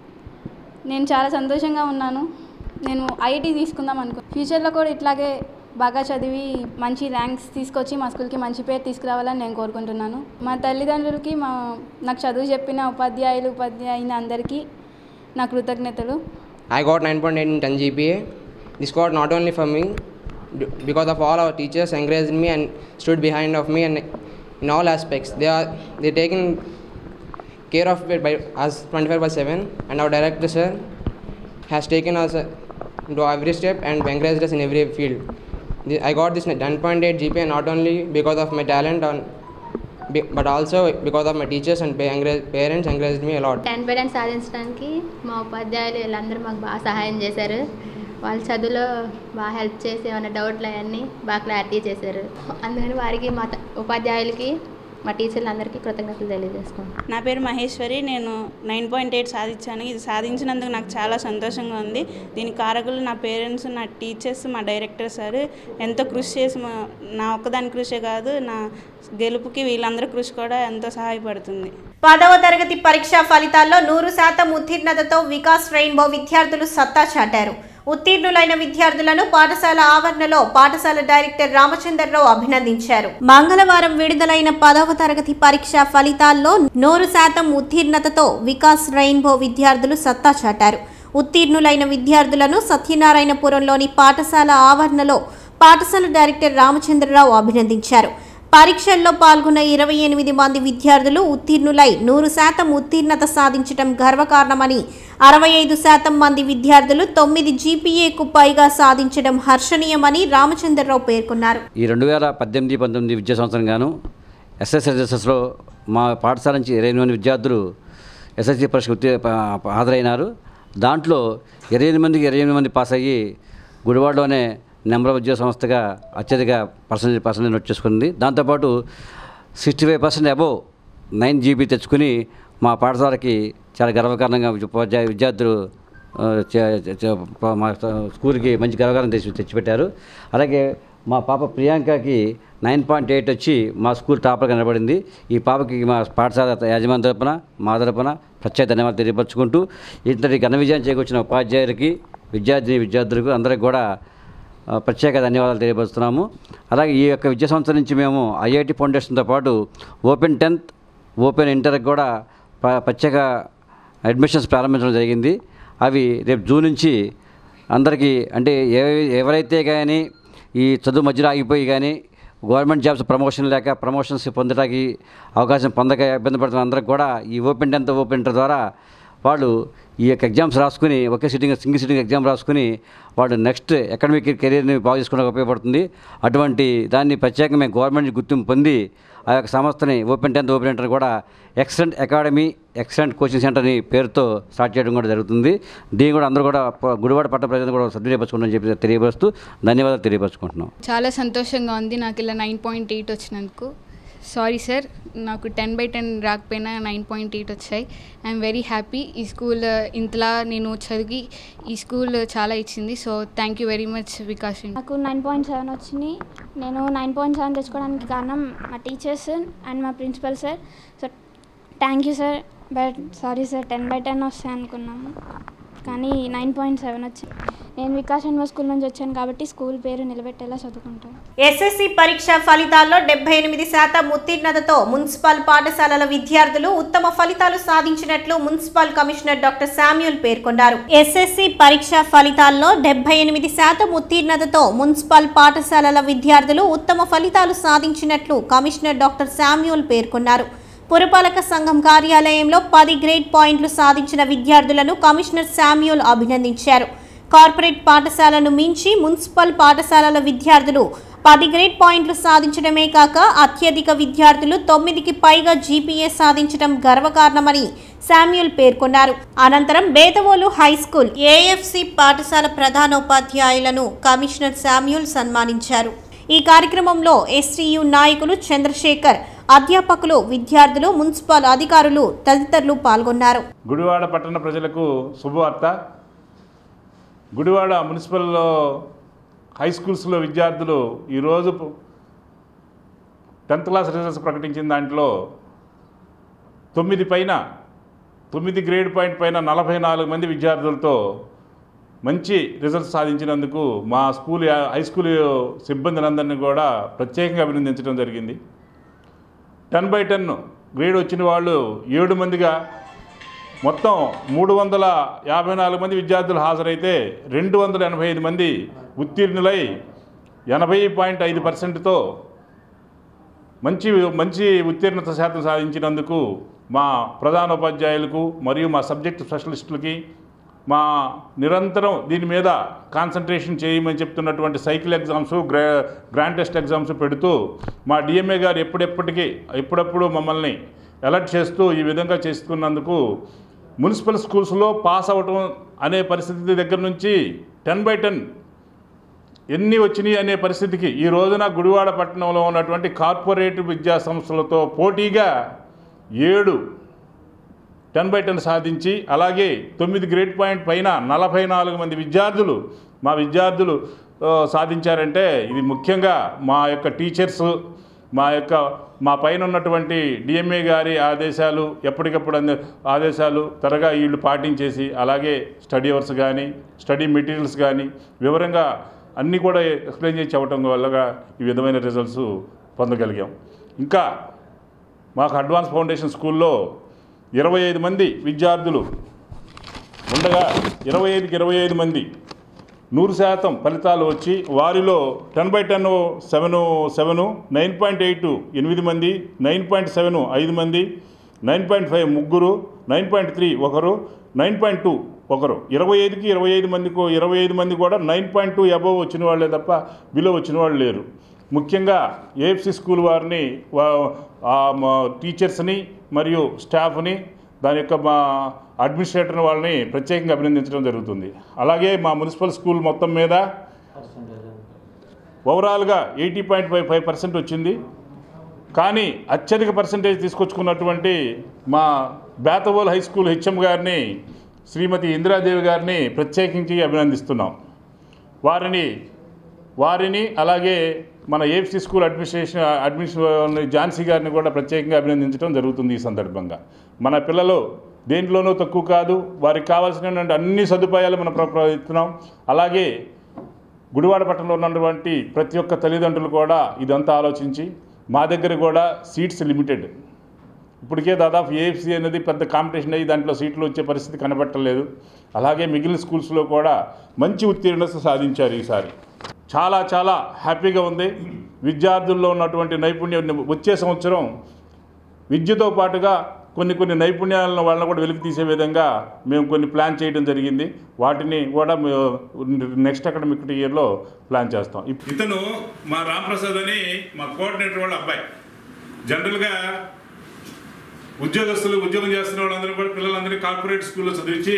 నేను చాలా సంతోషంగా ఉన్నాను. నేను ఐఐటి తీసుకుందాం ఫ్యూచర్లో కూడా ఇట్లాగే బాగా చదివి మంచి ర్యాంక్స్ తీసుకొచ్చి మా స్కూల్కి మంచి పేరు తీసుకురావాలని నేను కోరుకుంటున్నాను. మా తల్లిదండ్రులకి, నాకు చదువు చెప్పిన ఉపాధ్యాయుని అందరికీ నా కృతజ్ఞతలు. I got 9.8 in 10 GPA. This got not only for me, because of all our teachers encouraged me and stood behind of me, and in all aspects they taken care of it by us 24/7, and our director sir has taken us to every step and encouraged us in every field. I got this 10.8 GPA not only because of my talent but also because of my teachers and parents encouraged me a lot. 10/10 సాధించడానికి మా ఉపాధ్యాయులు వీళ్ళందరూ మాకు బాగా సహాయం చేశారు. వాళ్ళ చదువులో బాగా హెల్ప్ చేసి ఏమైనా డౌట్లు అవన్నీ బాగా క్లారిటీ చేశారు. అందుకని వారికి మా ఉపాధ్యాయులకి, మా టీచర్లందరికీ కృతజ్ఞతలు తెలియజేసుకుంటాను. నా పేరు మహేశ్వరి. నేను 9.8 సాధించాను. ఇది సాధించినందుకు నాకు చాలా సంతోషంగా ఉంది. దీనికి కారకులు నా పేరెంట్స్, నా టీచర్స్, మా డైరెక్టర్ సార్ ఎంతో కృషి చేసి, నా ఒక్కదాని కృషే కాదు, నా గెలుపుకి వీళ్ళందరి కృషి కూడా ఎంతో సహాయపడుతుంది. 10వ తరగతి పరీక్షా ఫలితాల్లో 100% ఉత్తీర్ణతతో వికాస్ రెయిన్బో విద్యార్థులు సత్తా చాటారు. ఉత్తీర్ణులైన విద్యార్థులను పాఠశాల ఆవరణలో పాఠశాల డైరెక్టర్ రామచంద్రరావు అభినందించారు. మంగళవారం విడుదలైన 10వ తరగతి పరీక్షా ఫలితాల్లో 100% ఉత్తీర్ణతతో వికాస్ రెయిన్బో విద్యార్థులు సత్తా చాటారు. ఉత్తీర్ణులైన విద్యార్థులను సత్యనారాయణపురంలోని పాఠశాల ఆవరణలో పాఠశాల డైరెక్టర్ రామచంద్రరావు అభినందించారు. పరీక్షల్లో పాల్గొన్న 28 మంది విద్యార్థులు ఉత్తీర్ణులై 100% ఉత్తీర్ణత సాధించడం గర్వకారణమని, 65% మంది విద్యార్థులు 9 GPAకు పైగా సాధించడం హర్షణీయమని రామచంద్రరావు పేర్కొన్నారు. ఈ 2018-19 విద్యా సంవత్సరం గాను SSSలో మా పాఠశాల నుంచి 28 మంది విద్యార్థులు SSC పరీక్షకు హాజరైనారు. దాంట్లో 28 మంది పాస్ అయ్యి గుడివాడలోనే నెంబర్ విద్యా సంస్థగా అత్యధిక పర్సెంటేజ్ నోట్ చేసుకుంది. దాంతోపాటు 65% అబోవ్ 9 GB తెచ్చుకుని మా పాఠశాలకి చాలా గర్వకారణంగా విద్యార్థులు మా స్కూల్కి మంచి గర్వకారణం తెచ్చిపెట్టారు. అలాగే మా పాప ప్రియాంకకి 9.8 వచ్చి మా స్కూల్ టాపర్ కనబడింది. ఈ పాపకి మా పాఠశాల యాజమాన్య తరపున మా తరపున ప్రత్యేక ధన్యవాదాలు తెలియపరచుకుంటూ ఇంతటి ఘన విజయం చేకూర్చిన ఉపాధ్యాయులకి విద్యార్థులకు అందరికి కూడా ప్రత్యేక ధన్యవాదాలు తెలియపరుస్తున్నాము. అలాగే ఈ యొక్క విద్యా సంవత్సరం నుంచి మేము ఐఐటి ఫౌండేషన్తో పాటు ఓపెన్ 10th ఓపెన్ ఇంటర్కి కూడా ప్రత్యేక అడ్మిషన్స్ ప్రారంభించడం జరిగింది. అవి రేపు జూన్ నుంచి అందరికీ అంటే ఎవరైతే కానీ ఈ చదువు మధ్యలో ఆగిపోయి కానీ గవర్నమెంట్ జాబ్స్ ప్రమోషన్స్ పొందడానికి అవకాశం పొందక ఇబ్బంది పడుతున్న అందరికి కూడా ఈ ఓపెన్ 10th ఓపెన్ ఇంటర్ ద్వారా వాళ్ళు ఈ యొక్క ఎగ్జామ్స్ రాసుకుని సింగిల్ సిట్టింగ్ ఎగ్జామ్ రాసుకుని వాడు నెక్స్ట్ అకాడమిక్ కెరీర్ని బాగు చేసుకోవడానికి ఉపయోగపడుతుంది. అటువంటి దాన్ని ప్రత్యేకంగా మేము గవర్నమెంట్ గుర్తింపు పొంది ఆ యొక్క సంస్థని ఓపెన్ 10th ఓపెన్ ఇంటర్ కూడా ఎక్సలెంట్ అకాడమీ ఎక్సలెంట్ కోచింగ్ సెంటర్ని పేరుతో స్టార్ట్ చేయడం కూడా జరుగుతుంది. దీన్ని కూడా అందరూ కూడా గుడివాడ పట్ట ప్రజలు కూడా సద్వినియోగపరచుకుంటామని చెప్పి తెలియపరుస్తూ ధన్యవాదాలు తెలియపరచుకుంటున్నాం. చాలా సంతోషంగా ఉంది నాకు ఇలా 9.8 వచ్చినందుకు. సారీ సార్, నాకు 10/10 రాకపోయినా 9.8 వచ్చాయి. I'm very happy. ఈ స్కూల్ ఇంతలా నేను చదివి ఈ స్కూల్ చాలా ఇచ్చింది. So thank you very much Vikas. నాకు 9.7 వచ్చినాయి. నేను 9.7 తెచ్చుకోవడానికి కారణం మా టీచర్స్ అండ్ మా principal sir. So thank you sir. But sorry sir, 10/10 వస్తాయి అనుకున్నాము కానీ 9.7 వచ్చింది. నేను వికాస్ యూనివర్సిటీ స్కూల్ నుంచి వచ్చాను కాబట్టి స్కూల్ పేరు నిలబెట్టేలా చదువుకుంటాను. ఎస్ఎస్సి పరీక్ష ఫలితాల్లో 78% ఉత్తీర్ణతతో మున్సిపల్ పాఠశాలల విద్యార్థులు ఉత్తమ ఫలితాలు సాధించినట్లు మున్సిపల్ కమిషనర్ డాక్టర్ శామ్యూల్ పేర్కొన్నారు. ఎస్ఎస్సి పరీక్ష ఫలితాల్లో 78% ఉత్తీర్ణతతో మున్సిపల్ పాఠశాలల విద్యార్థులు ఉత్తమ ఫలితాలు సాధించినట్లు కమిషనర్ డాక్టర్ శామ్యూల్ పేర్కొన్నారు. పురపాలక సంఘం కార్యాలయంలో 10 గ్రేడ్ పాయింట్లు సాధించిన విద్యార్థులను కమిషనర్ శామ్యూల్ అభినందించారు. కార్పొరేట్ పాఠశాలను మించి మున్సిపల్ పాఠశాలల విద్యార్థులు 10 గ్రేడ్ పాయింట్లు సాధించడమే కాక అత్యధిక విద్యార్థులు 9కి పైగా జీపీఏ సాధించడం గర్వకారణమని శామ్యూల్ పేర్కొన్నారు. అనంతరం బేతవోలు హైస్కూల్ ఏఎఫ్సి పాఠశాల ప్రధానోపాధ్యాయులను కమిషనర్ శామ్యూల్ సన్మానించారు. ఈ కార్యక్రమంలో ఎస్టీయు నాయకులు చంద్రశేఖర్, అధ్యాపకులు, విద్యార్థులు, మున్సిపల్ అధికారులు తదితరులు పాల్గొన్నారు. గుడివాడ పట్టణ ప్రజలకు శుభవార్త. గుడివాడ మున్సిపల్ హై స్కూల్స్లో విద్యార్థులు ఈరోజు 10th క్లాస్ రిజల్ట్స్ ప్రకటించిన దాంట్లో 9 గ్రేడ్ పాయింట్ పైన 44 మంది విద్యార్థులతో మంచి రిజల్ట్స్ సాధించినందుకు మా హై స్కూల్ సిబ్బందినందరినీ కూడా ప్రత్యేకంగా అభినందించడం జరిగింది. 10/10 గ్రేడ్ వచ్చిన వాళ్ళు 7 మందిగా మొత్తం 354 మంది విద్యార్థులు హాజరైతే 285 మంది ఉత్తీర్ణులై 80.5%తో మంచి ఉత్తీర్ణత శాతం సాధించినందుకు మా ప్రధానోపాధ్యాయులకు మరియు మా సబ్జెక్ట్ స్పెషలిస్టులకి మా నిరంతరం దీని మీద కాన్సన్ట్రేషన్ చేయమని చెప్తున్నటువంటి cycle exams, grand test exams పెడుతూ మా డిఎంఏ గారు ఎప్పుడప్పుడు మమ్మల్ని అలర్ట్ చేస్తూ ఈ విధంగా చేసుకున్నందుకు మున్సిపల్ స్కూల్స్లో పాస్ అవటం అనే పరిస్థితి దగ్గర నుంచి 10/10 ఎన్ని వచ్చినాయి అనే పరిస్థితికి ఈ రోజున గుడివాడ పట్టణంలో ఉన్నటువంటి కార్పొరేట్ విద్యా సంస్థలతో పోటీగా 7 10/10 సాధించి అలాగే 9 గ్రేడ్ పాయింట్ పైన 44 మంది విద్యార్థులు సాధించారంటే ఇది ముఖ్యంగా మా యొక్క టీచర్స్ మా పైన ఉన్నటువంటి డిఎంఏ గారి ఆదేశాలు ఎప్పటికప్పుడు ఆదేశాలు త్వరగా వీళ్ళు పాటించేసి అలాగే స్టడీ అవర్స్ కానీ స్టడీ మెటీరియల్స్ కానీ వివరంగా అన్నీ కూడా ఎక్స్ప్లెయిన్ చేసి చెప్పడం వల్ల ఈ విధమైన రిజల్ట్స్ పొందగలిగాం. ఇంకా మాకు అడ్వాన్స్ ఫౌండేషన్ స్కూల్లో 25 మంది విద్యార్థులు ఉండగా 25 మంది 100% ఫలితాలు వచ్చి వారిలో 10/10 7, 9.8 8 మంది, 9.7 5 మంది, 9.5 3, 9.3 ఒకరు, 9.2 ఒకరు. 25 మంది కూడా 9.2 అబవ్ వచ్చిన వాళ్ళే తప్ప బిలో వచ్చిన వాళ్ళు లేరు. ముఖ్యంగా ఏఎఫ్సి స్కూల్ వారిని టీచర్స్ని మరియు స్టాఫ్ని దాని యొక్క మా అడ్మినిస్ట్రేటర్ వాళ్ళని ప్రత్యేకంగా అభినందించడం జరుగుతుంది. అలాగే మా మున్సిపల్ స్కూల్ మొత్తం మీద ఓవరాల్గా 80.55% వచ్చింది. కానీ అత్యధిక పర్సంటేజ్ తీసుకొచ్చుకున్నటువంటి మా బేతవోల్ హై స్కూల్ హెచ్ఎం గారిని శ్రీమతి ఇందిరాదేవి గారిని ప్రత్యేకించి అభినందిస్తున్నాం. వారిని అలాగే మన ఏఎఫ్సి స్కూల్ అడ్మిషన్ ఝాన్సీ గారిని కూడా ప్రత్యేకంగా అభినందించడం జరుగుతుంది. ఈ సందర్భంగా మన పిల్లలు దేంట్లోనూ తక్కువ కాదు, వారికి కావాల్సినటువంటి అన్ని సదుపాయాలు మనం ఇస్తున్నాం. అలాగే గుడివాడ పట్టణంలో ఉన్నటువంటి ప్రతి ఒక్క తల్లిదండ్రులు కూడా ఇదంతా ఆలోచించి మా దగ్గర కూడా సీట్స్ లిమిటెడ్, ఇప్పటికే దాదాపు ఏఎఫ్సి అనేది పెద్ద కాంపిటీషన్ అయ్యి దాంట్లో సీట్లు వచ్చే పరిస్థితి కనబట్టలేదు. అలాగే మిగిలిన స్కూల్స్లో కూడా మంచి ఉత్తీర్ణత సాధించారు. ఈసారి చాలా చాలా హ్యాపీగా ఉంది. విద్యార్థుల్లో ఉన్నటువంటి నైపుణ్యం వచ్చే సంవత్సరం విద్యతో పాటుగా కొన్ని నైపుణ్యాలను వాళ్ళని కూడా వెలికి తీసే విధంగా మేము కొన్ని ప్లాన్ చేయడం జరిగింది. వాటిని కూడా నెక్స్ట్ అకాడమిక్ ఇయర్లో ప్లాన్ చేస్తాం. ఇతను మా రాంప్రసాద్ అని మా కోఆర్డినేటర్ వాళ్ళ అబ్బాయి. జనరల్గా ఉద్యోగం చేస్తున్న వాళ్ళందరూ కూడా పిల్లలందరినీ కార్పొరేట్ స్కూల్లో చదివించి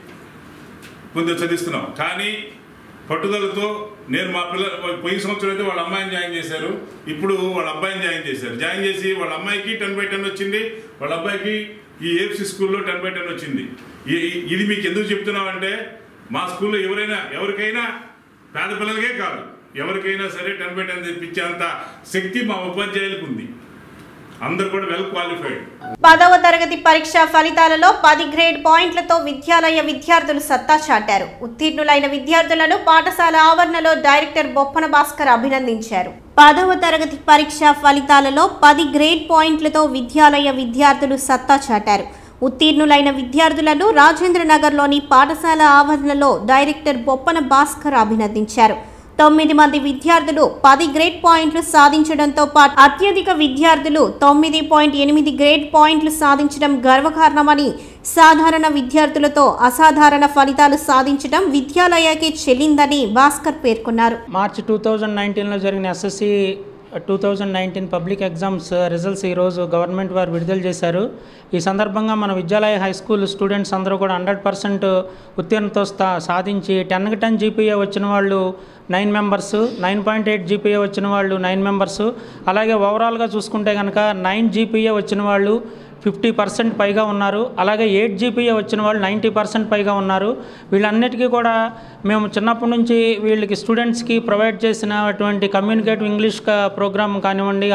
కొంచెం చదివిస్తున్నాం. కానీ పట్టుదలతో నేను మా పోయిన సంవత్సరం అయితే వాళ్ళ అమ్మాయిని జాయిన్ చేశారు, ఇప్పుడు వాళ్ళ అబ్బాయిని జాయిన్ చేశారు. జాయిన్ చేసి వాళ్ళ అమ్మాయికి 10/10 వచ్చింది, వాళ్ళ అబ్బాయికి ఈ ఏఎఫ్సి స్కూల్లో 10/10 వచ్చింది. ఇది మీకు ఎందుకు చెప్తున్నామంటే మా స్కూల్లో ఎవరికైనా పేద పిల్లలకే కాదు, ఎవరికైనా సరే 10/10 తెప్పించేంత శక్తి మా ఉపాధ్యాయులకు ఉంది. అందరూ కూడా వెల్ క్వాలిఫైడ్. 10వ తరగతి పరీక్ష ఫలితాలలో 10 గ్రేడ్ పాయింట్లతో విద్యాలయ విద్యార్థులు సత్తా చాటారు. ఉత్తీర్ణులైన విద్యార్థులను పాఠశాల ఆవరణలో డైరెక్టర్ బొప్పన భాస్కర్ అభినందించారు. 10వ తరగతి పరీక్ష ఫలితాలలో 10 గ్రేడ్ పాయింట్లతో విద్యాలయ విద్యార్థులు సత్తా చాటారు. ఉత్తీర్ణులైన విద్యార్థులను రాజేంద్ర నగర్లోని పాఠశాల ఆవరణలో డైరెక్టర్ బొప్పన భాస్కర్ అభినందించారు. 9 మంది విద్యార్థులు 10 గ్రేడ్ పాయింట్లు సాధించడంతో పాటు అత్యధిక విద్యార్థులు 9.8 గ్రేడ్ పాయింట్లు సాధించడం గర్వకారణమని, సాధారణ విద్యార్థులతో అసాధారణ ఫలితాలు సాధించడం విద్యాలయానికి చెల్లిందని భాస్కర్ పేర్కొన్నారు. మార్చి 2019లో జరిగిన ఎస్ఎస్సి 2019 పబ్లిక్ ఎగ్జామ్స్ రిజల్ట్స్ ఈరోజు గవర్నమెంట్ వారు విడుదల చేశారు. ఈ సందర్భంగా మన విద్యాలయ హై స్కూల్ స్టూడెంట్స్ అందరూ కూడా 100% ఉత్తీర్ణతో సాధించి 10కి 10 జీపీఏ వచ్చిన వాళ్ళు 9 మెంబర్స్, 9.8 జీపీఏ వచ్చిన వాళ్ళు 9 మెంబర్స్, అలాగే ఓవరాల్గా చూసుకుంటే కనుక 9 జీపీఏ వచ్చిన వాళ్ళు 50% పైగా ఉన్నారు. అలాగే 8 జీపీఏ వచ్చిన వాళ్ళు 90% పైగా ఉన్నారు. వీళ్ళన్నిటికీ కూడా మేము చిన్నప్పటి నుంచి వీళ్ళకి స్టూడెంట్స్కి ప్రొవైడ్ చేసినటువంటి కమ్యూనికేటివ్ ఇంగ్లీష్ ప్రోగ్రామ్ కానివ్వండి,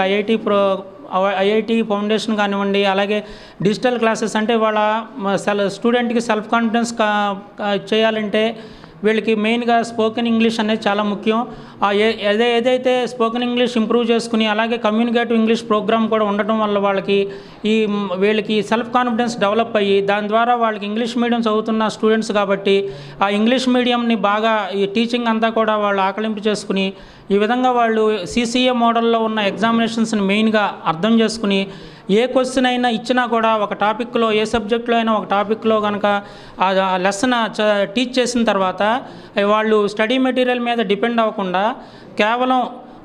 ఐఐటి ఫౌండేషన్ కానివ్వండి, అలాగే డిజిటల్ క్లాసెస్ అంటే వాళ్ళ స్టూడెంట్కి సెల్ఫ్ కాన్ఫిడెన్స్ చేయాలంటే వీళ్ళకి మెయిన్గా స్పోకెన్ ఇంగ్లీష్ అనేది చాలా ముఖ్యం. ఏదైతే స్పోకెన్ ఇంగ్లీష్ ఇంప్రూవ్ చేసుకుని అలాగే కమ్యూనికేటివ్ ఇంగ్లీష్ ప్రోగ్రామ్ కూడా ఉండటం వల్ల వీళ్ళకి సెల్ఫ్ కాన్ఫిడెన్స్ డెవలప్ అయ్యి దాని ద్వారా వాళ్ళకి ఇంగ్లీష్ మీడియం చదువుతున్న స్టూడెంట్స్ కాబట్టి ఆ ఇంగ్లీష్ మీడియంని బాగా ఈ టీచింగ్ అంతా కూడా వాళ్ళు ఆకలింపు చేసుకుని ఈ విధంగా వాళ్ళు సిసిఏ మోడల్లో ఉన్న ఎగ్జామినేషన్స్ని మెయిన్గా అర్థం చేసుకుని ఏ క్వశ్చన్ అయినా ఇచ్చినా కూడా ఒక టాపిక్లో ఏ సబ్జెక్ట్లో అయినా ఒక టాపిక్లో కనుక ఆ లెసన్ టీచ్ చేసిన తర్వాత వాళ్ళు స్టడీ మెటీరియల్ మీద డిపెండ్ అవ్వకుండా కేవలం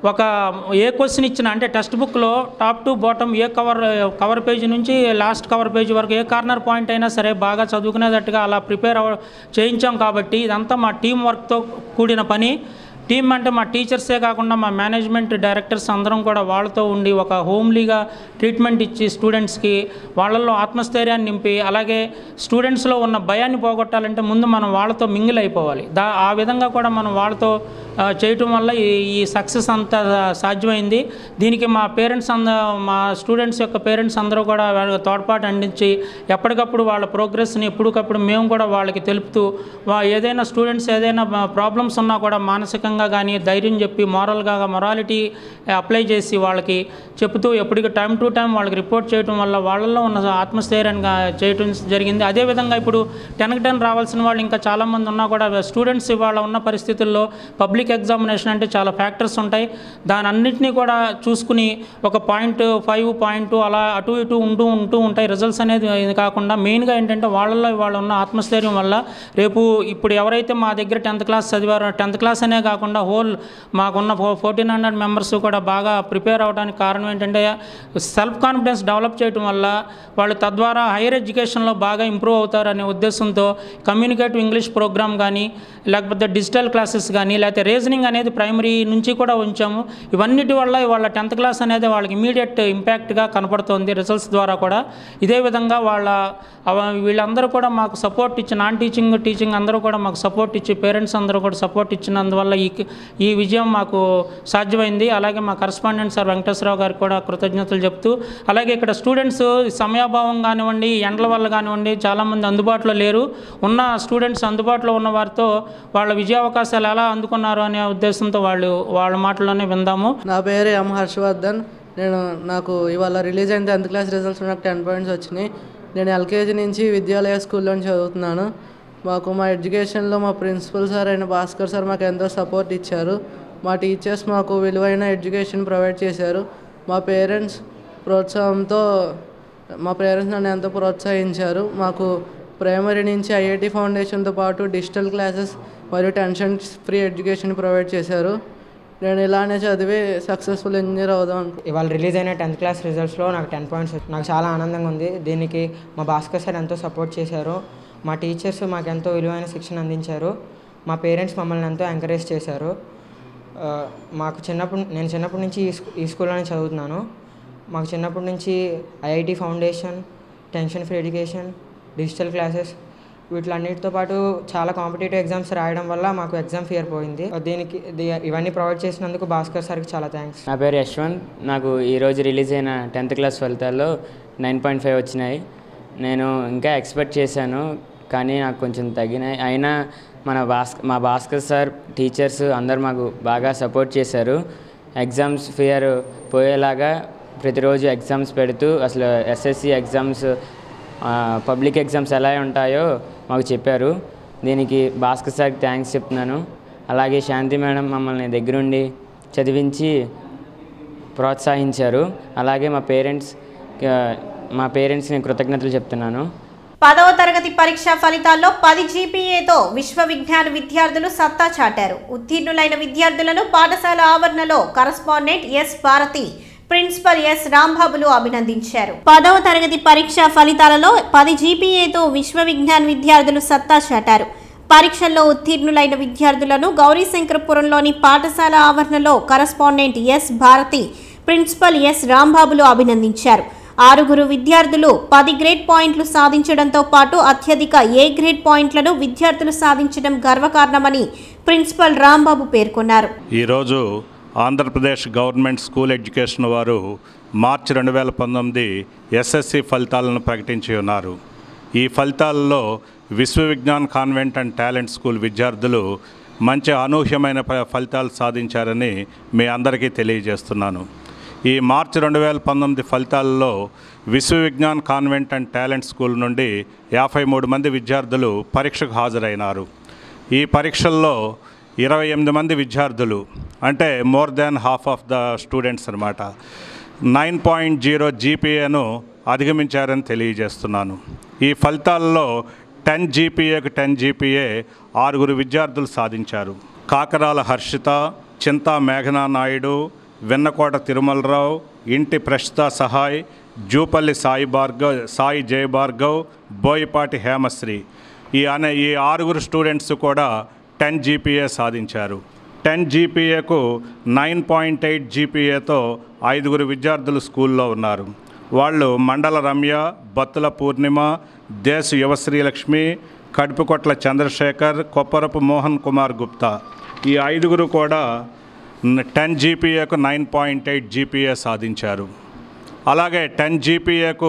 ఏ క్వశ్చన్ ఇచ్చినా అంటే టెక్స్ట్ బుక్లో టాప్ టు బాటమ్ ఏ కవర్ పేజీ నుంచి లాస్ట్ కవర్ పేజీ వరకు ఏ కార్నర్ పాయింట్ అయినా సరే బాగా చదువుకునేటట్టుగా అలా చేయించాం. కాబట్టి ఇదంతా మా టీం వర్క్తో కూడిన పని. టీమ్ అంటే మా టీచర్సే కాకుండా మా మేనేజ్మెంట్ డైరెక్టర్స్ అందరం కూడా వాళ్ళతో ఉండి ఒక హోమ్లీగా ట్రీట్మెంట్ ఇచ్చి స్టూడెంట్స్కి వాళ్ళల్లో ఆత్మస్థైర్యాన్ని నింపి అలాగే స్టూడెంట్స్లో ఉన్న భయాన్ని పోగొట్టాలంటే ముందు మనం వాళ్ళతో మింగిల్ అయిపోవాలి. ఆ విధంగా కూడా మనం వాళ్ళతో చేయటం వల్ల ఈ సక్సెస్ అంతా సాధ్యమైంది. దీనికి మా పేరెంట్స్ మా స్టూడెంట్స్ యొక్క పేరెంట్స్ అందరూ కూడా తోడ్పాటు అందించి ఎప్పటికప్పుడు వాళ్ళ ప్రోగ్రెస్ని ఎప్పటికప్పుడు మేము కూడా వాళ్ళకి తెలుపుతూ ఏదైనా స్టూడెంట్స్ ఏదైనా ప్రాబ్లమ్స్ ఉన్నా కూడా మానసికంగా కానీ ధైర్యం చెప్పి మొరాలిటీ అప్లై చేసి వాళ్ళకి చెప్తూ ఎప్పటికీ టైం టు టైం వాళ్ళకి రిపోర్ట్ చేయడం వల్ల వాళ్ళల్లో ఉన్న ఆత్మస్థైర్యంగా చేయడం జరిగింది. అదేవిధంగా ఇప్పుడు 10కి 10 రావాల్సిన వాళ్ళు ఇంకా చాలామంది ఉన్నా కూడా స్టూడెంట్స్ ఇవాళ ఉన్న పరిస్థితుల్లో పబ్లిక్ ఎగ్జామినేషన్ అంటే చాలా ఫ్యాక్టర్స్ ఉంటాయి. దాని అన్నింటినీ కూడా చూసుకుని ఒక 0.5 అలా అటు ఇటు ఉంటూ ఉంటాయి రిజల్ట్స్ అనేది. ఇది కాకుండా మెయిన్గా ఏంటంటే వాళ్ళల్లో వాళ్ళ ఉన్న ఆత్మస్థైర్యం వల్ల రేపు ఇప్పుడు ఎవరైతే మా దగ్గర 10th క్లాస్ చదివారో 10th క్లాస్ అనే కాకుండా మాకున్న 1400 మెంబర్స్ కూడా బాగా ప్రిపేర్ అవ్వడానికి కారణం ఏంటంటే సెల్ఫ్ కాన్ఫిడెన్స్ డెవలప్ చేయడం వల్ల వాళ్ళు తద్వారా హైయర్ ఎడ్యుకేషన్లో బాగా ఇంప్రూవ్ అవుతారనే ఉద్దేశంతో కమ్యూనికేటివ్ ఇంగ్లీష్ ప్రోగ్రామ్ కానీ లేకపోతే డిజిటల్ క్లాసెస్ కానీ లేకపోతే రీజనింగ్ అనేది ప్రైమరీ నుంచి కూడా ఉంచాము. ఇవన్నిటి వల్ల వాళ్ళ 10th క్లాస్ అనేది వాళ్ళకి ఇమీడియట్ ఇంపాక్ట్గా కనపడుతుంది రిజల్ట్స్ ద్వారా కూడా. ఇదే విధంగా వీళ్ళందరూ కూడా మాకు సపోర్ట్ ఇచ్చి నాన్ టీచింగ్ అందరూ కూడా మాకు సపోర్ట్ ఇచ్చి పేరెంట్స్ అందరూ కూడా సపోర్ట్ ఇచ్చినందువల్ల ఈ ఈ విజయం మాకు సాధ్యమైంది. అలాగే మా కరస్పాండెంట్ సార్ వెంకటేశ్వరరావు గారికి కూడా కృతజ్ఞతలు చెప్తూ, అలాగే ఇక్కడ స్టూడెంట్స్ సమయాభావం కానివ్వండి, ఎండల వల్ల కానివ్వండి చాలామంది అందుబాటులో లేరు. ఉన్న స్టూడెంట్స్ అందుబాటులో ఉన్న వారితో వాళ్ళ విజయావకాశాలు ఎలా అందుకున్నారు అనే ఉద్దేశంతో వాళ్ళ మాటల్లోనే విందాము. నా పేరు ఎం హర్షవర్ధన్. నాకు ఇవాళ రిలీజ్ అయిన 10th క్లాస్ రిజల్ట్స్ నాకు 10 పాయింట్స్ వచ్చినాయి. నేను ఎల్కేజీ నుంచి విద్యాలయ స్కూల్లో చదువుతున్నాను. మా ఎడ్యుకేషన్లో మా ప్రిన్సిపల్ సార్ అయిన భాస్కర్ సార్ మాకు ఎంతో సపోర్ట్ ఇచ్చారు. మా టీచర్స్ మాకు విలువైన ఎడ్యుకేషన్ ప్రొవైడ్ చేశారు. మా పేరెంట్స్ నన్ను ఎంతో ప్రోత్సహించారు. మాకు ప్రైమరీ నుంచి ఐఐటి ఫౌండేషన్తో పాటు డిజిటల్ క్లాసెస్ మరియు టెన్షన్ ఫ్రీ ఎడ్యుకేషన్ ప్రొవైడ్ చేశారు. నేను ఇలానే చదివి సక్సెస్ఫుల్ ఇంజనీర్ అవుదాం. ఇవాళ రిలీజ్ అయిన 10th క్లాస్ రిజల్ట్స్లో నాకు 10 పాయింట్స్ నాకు చాలా ఆనందంగా ఉంది. దీనికి మా భాస్కర్ సార్ ఎంతో సపోర్ట్ చేశారు. మా టీచర్స్ మాకు ఎంతో విలువైన శిక్షణ అందించారు. మా పేరెంట్స్ మమ్మల్ని ఎంతో ఎంకరేజ్ చేశారు. నేను చిన్నప్పటి నుంచి ఈ స్కూల్లోనే చదువుతున్నాను. మాకు చిన్నప్పటి నుంచి IIT foundation, tension free education, digital classes వీటిలన్నిటితో పాటు చాలా కాంపిటేటివ్ ఎగ్జామ్స్ రాయడం వల్ల మాకు ఎగ్జామ్ ఫియర్ పోయింది. ఇవన్నీ ప్రొవైడ్ చేసినందుకు భాస్కర్ సార్కి చాలా థ్యాంక్స్. నా పేరు యశ్వంత్. నాకు ఈరోజు రిలీజ్ అయిన 10th క్లాస్ ఫలితాల్లో 9.5 వచ్చినాయి. నేను ఇంకా ఎక్స్పెక్ట్ చేశాను, కానీ నాకు కొంచెం తగ్గినాయి. అయినా మా భాస్కర్ సార్, టీచర్స్ అందరు మాకు బాగా సపోర్ట్ చేశారు. ఎగ్జామ్స్ ఫియర్ పోయేలాగా ప్రతిరోజు ఎగ్జామ్స్ పెడుతూ అసలు ఎస్ఎస్సి ఎగ్జామ్స్, పబ్లిక్ ఎగ్జామ్స్ ఎలా ఉంటాయో మాకు చెప్పారు. దీనికి భాస్కర్ సార్కి థ్యాంక్స్ చెప్తున్నాను. అలాగే శాంతి మేడం మమ్మల్ని దగ్గరుండి చదివించి ప్రోత్సహించారు. అలాగే మా పేరెంట్స్ని కృతజ్ఞతలు చెప్తున్నాను. 10వ తరగతి పరీక్షా ఫలితాల్లో 10 జీపీఏతో విశ్వవిజ్ఞాన విద్యార్థులు సత్తా చాటారు. ఉత్తీర్ణులైన విద్యార్థులను పాఠశాల ఆవరణలో correspondent S Bharati, principal S రాంబాబులు అభినందించారు. 10వ తరగతి పరీక్షా ఫలితాలలో 10 జీపీఏతో విశ్వవిజ్ఞాన విద్యార్థులు సత్తా చాటారు. పరీక్షల్లో ఉత్తీర్ణులైన విద్యార్థులను గౌరీశంకరపురంలోని పాఠశాల ఆవరణలో correspondent S Bharati, principal S రాంబాబులు అభినందించారు. 6 విద్యార్థులు 10 గ్రేడ్ పాయింట్లు సాధించడంతో పాటు అత్యధిక ఏ గ్రేడ్ పాయింట్లను విద్యార్థులు సాధించడం గర్వకారణమని ప్రిన్సిపల్ రాంబాబు పేర్కొన్నారు. ఈరోజు ఆంధ్రప్రదేశ్ గవర్నమెంట్ స్కూల్ ఎడ్యుకేషన్ వారు మార్చి 2019 ఎస్ఎస్సి ఫలితాలను ప్రకటించి ఉన్నారు. ఈ ఫలితాలలో Vishwavignan convent and talent school విద్యార్థులు మంచి అనూహ్యమైన ఫలితాలు సాధించారని మీ అందరికీ తెలియజేస్తున్నాను. ఈ మార్చి 2019 ఫలితాలలో Vishwavignan convent and talent school నుండి 53 మంది విద్యార్థులు పరీక్షకు హాజరైనారు. ఈ పరీక్షల్లో 28 మంది విద్యార్థులు, అంటే more than half of the students అన్నమాట, 9.0 జీపీఏను అధిగమించారని తెలియజేస్తున్నాను. ఈ ఫలితాల్లో 10 జీపీఏకు 10 జీపీఏ 6 విద్యార్థులు సాధించారు. కాకరాల హర్షిత, చింతా మేఘనా నాయుడు, వెన్నకోట తిరుమలరావు, ఇంటి ప్రస్తుత సహాయ్, జూపల్లి సాయి జయభార్గవ్, బోయపాటి హేమశ్రీ ఈ 6 స్టూడెంట్స్ కూడా 10 జీపీఏ సాధించారు. 10 జీపీఏకు 9.8 జీపీఏతో 5 విద్యార్థులు స్కూల్లో ఉన్నారు. వాళ్ళు మండల రమ్య, బత్తుల పూర్ణిమ, దేశ యువశ్రీలక్ష్మి, కడుపుకొట్ల చంద్రశేఖర్, కొప్పరపు మోహన్ కుమార్ గుప్తా ఈ 5 కూడా 10 జీపీఏకు 9.8 జీపీఏ సాధించారు. అలాగే 10 జీపీఏకు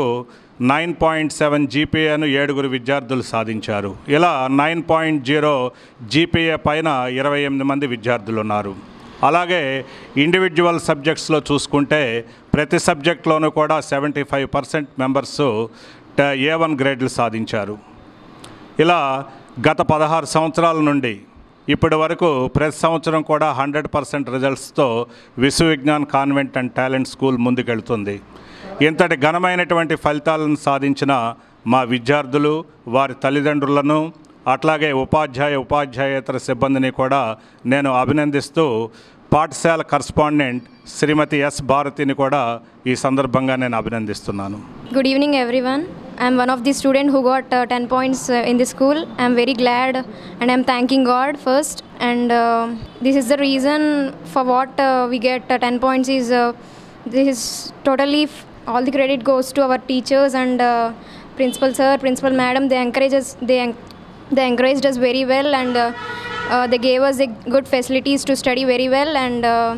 9.7 జీపీఏను 7 విద్యార్థులు సాధించారు. ఇలా 9.0 జీపీఏ పైన 28 మంది విద్యార్థులు ఉన్నారు. అలాగే ఇండివిజువల్ సబ్జెక్ట్స్లో చూసుకుంటే ప్రతి సబ్జెక్ట్లోనూ కూడా 75% మెంబర్స్ A1 గ్రేడ్లు సాధించారు. ఇలా గత 16 సంవత్సరాల నుండి ఇప్పటి వరకు ప్రతి సంవత్సరం కూడా 100% రిజల్ట్స్తో Vishwavignan convent and talent school ముందుకెళ్తుంది. ఇంతటి ఘనమైనటువంటి ఫలితాలను సాధించిన మా విద్యార్థులు, వారి తల్లిదండ్రులను, అట్లాగే ఉపాధ్యాయేతర సిబ్బందిని కూడా నేను అభినందిస్తూ పాఠశాల కరస్పాండెంట్ శ్రీమతి ఎస్ భారతిని కూడా ఈ సందర్భంగా నేను అభినందిస్తున్నాను. Good evening everyone. I am one of the students who got 10 points in the school. I am very glad and I am thanking God first, and this is the reason for what we get 10 points is this is totally all the credit goes to our teachers and principal sir, principal madam. They encouraged us very well, and they gave us a good facilities to study very well, and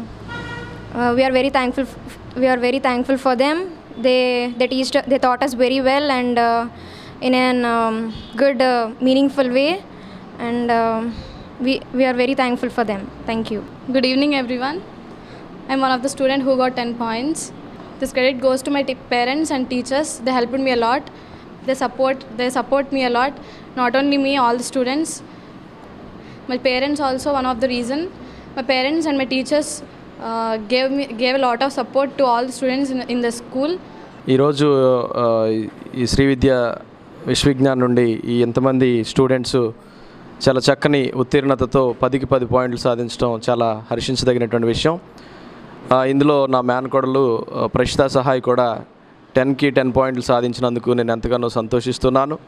we are very thankful for them. They taught us very well, and in a good meaningful way, and we are very thankful for them. Thank you. Good evening, everyone. I'm one of the students who got 10 points. This credit goes to my parents and teachers. They helped me a lot. They support me a lot. Not only me, all the students. My parents also one of the reason. My parents and my teachers gave a lot of support to all the students in the school. ఈరోజు ఈ శ్రీ విద్య విశ్వవిజ్ఞాన్ నుండి ఈ ఎంతమంది students చాలా చక్కని ఉత్తీర్ణతతో 10కి 10 పాయింట్లు సాధించడం చాలా హర్షించదగినటువంటి విషయం. ఇందులో నా మేనకోడలు ప్రశిత సహాయ్ కూడా 10కి 10 పాయింట్లు సాధించినందుకు నేను ఎంతగానో సంతోషిస్తున్నాను.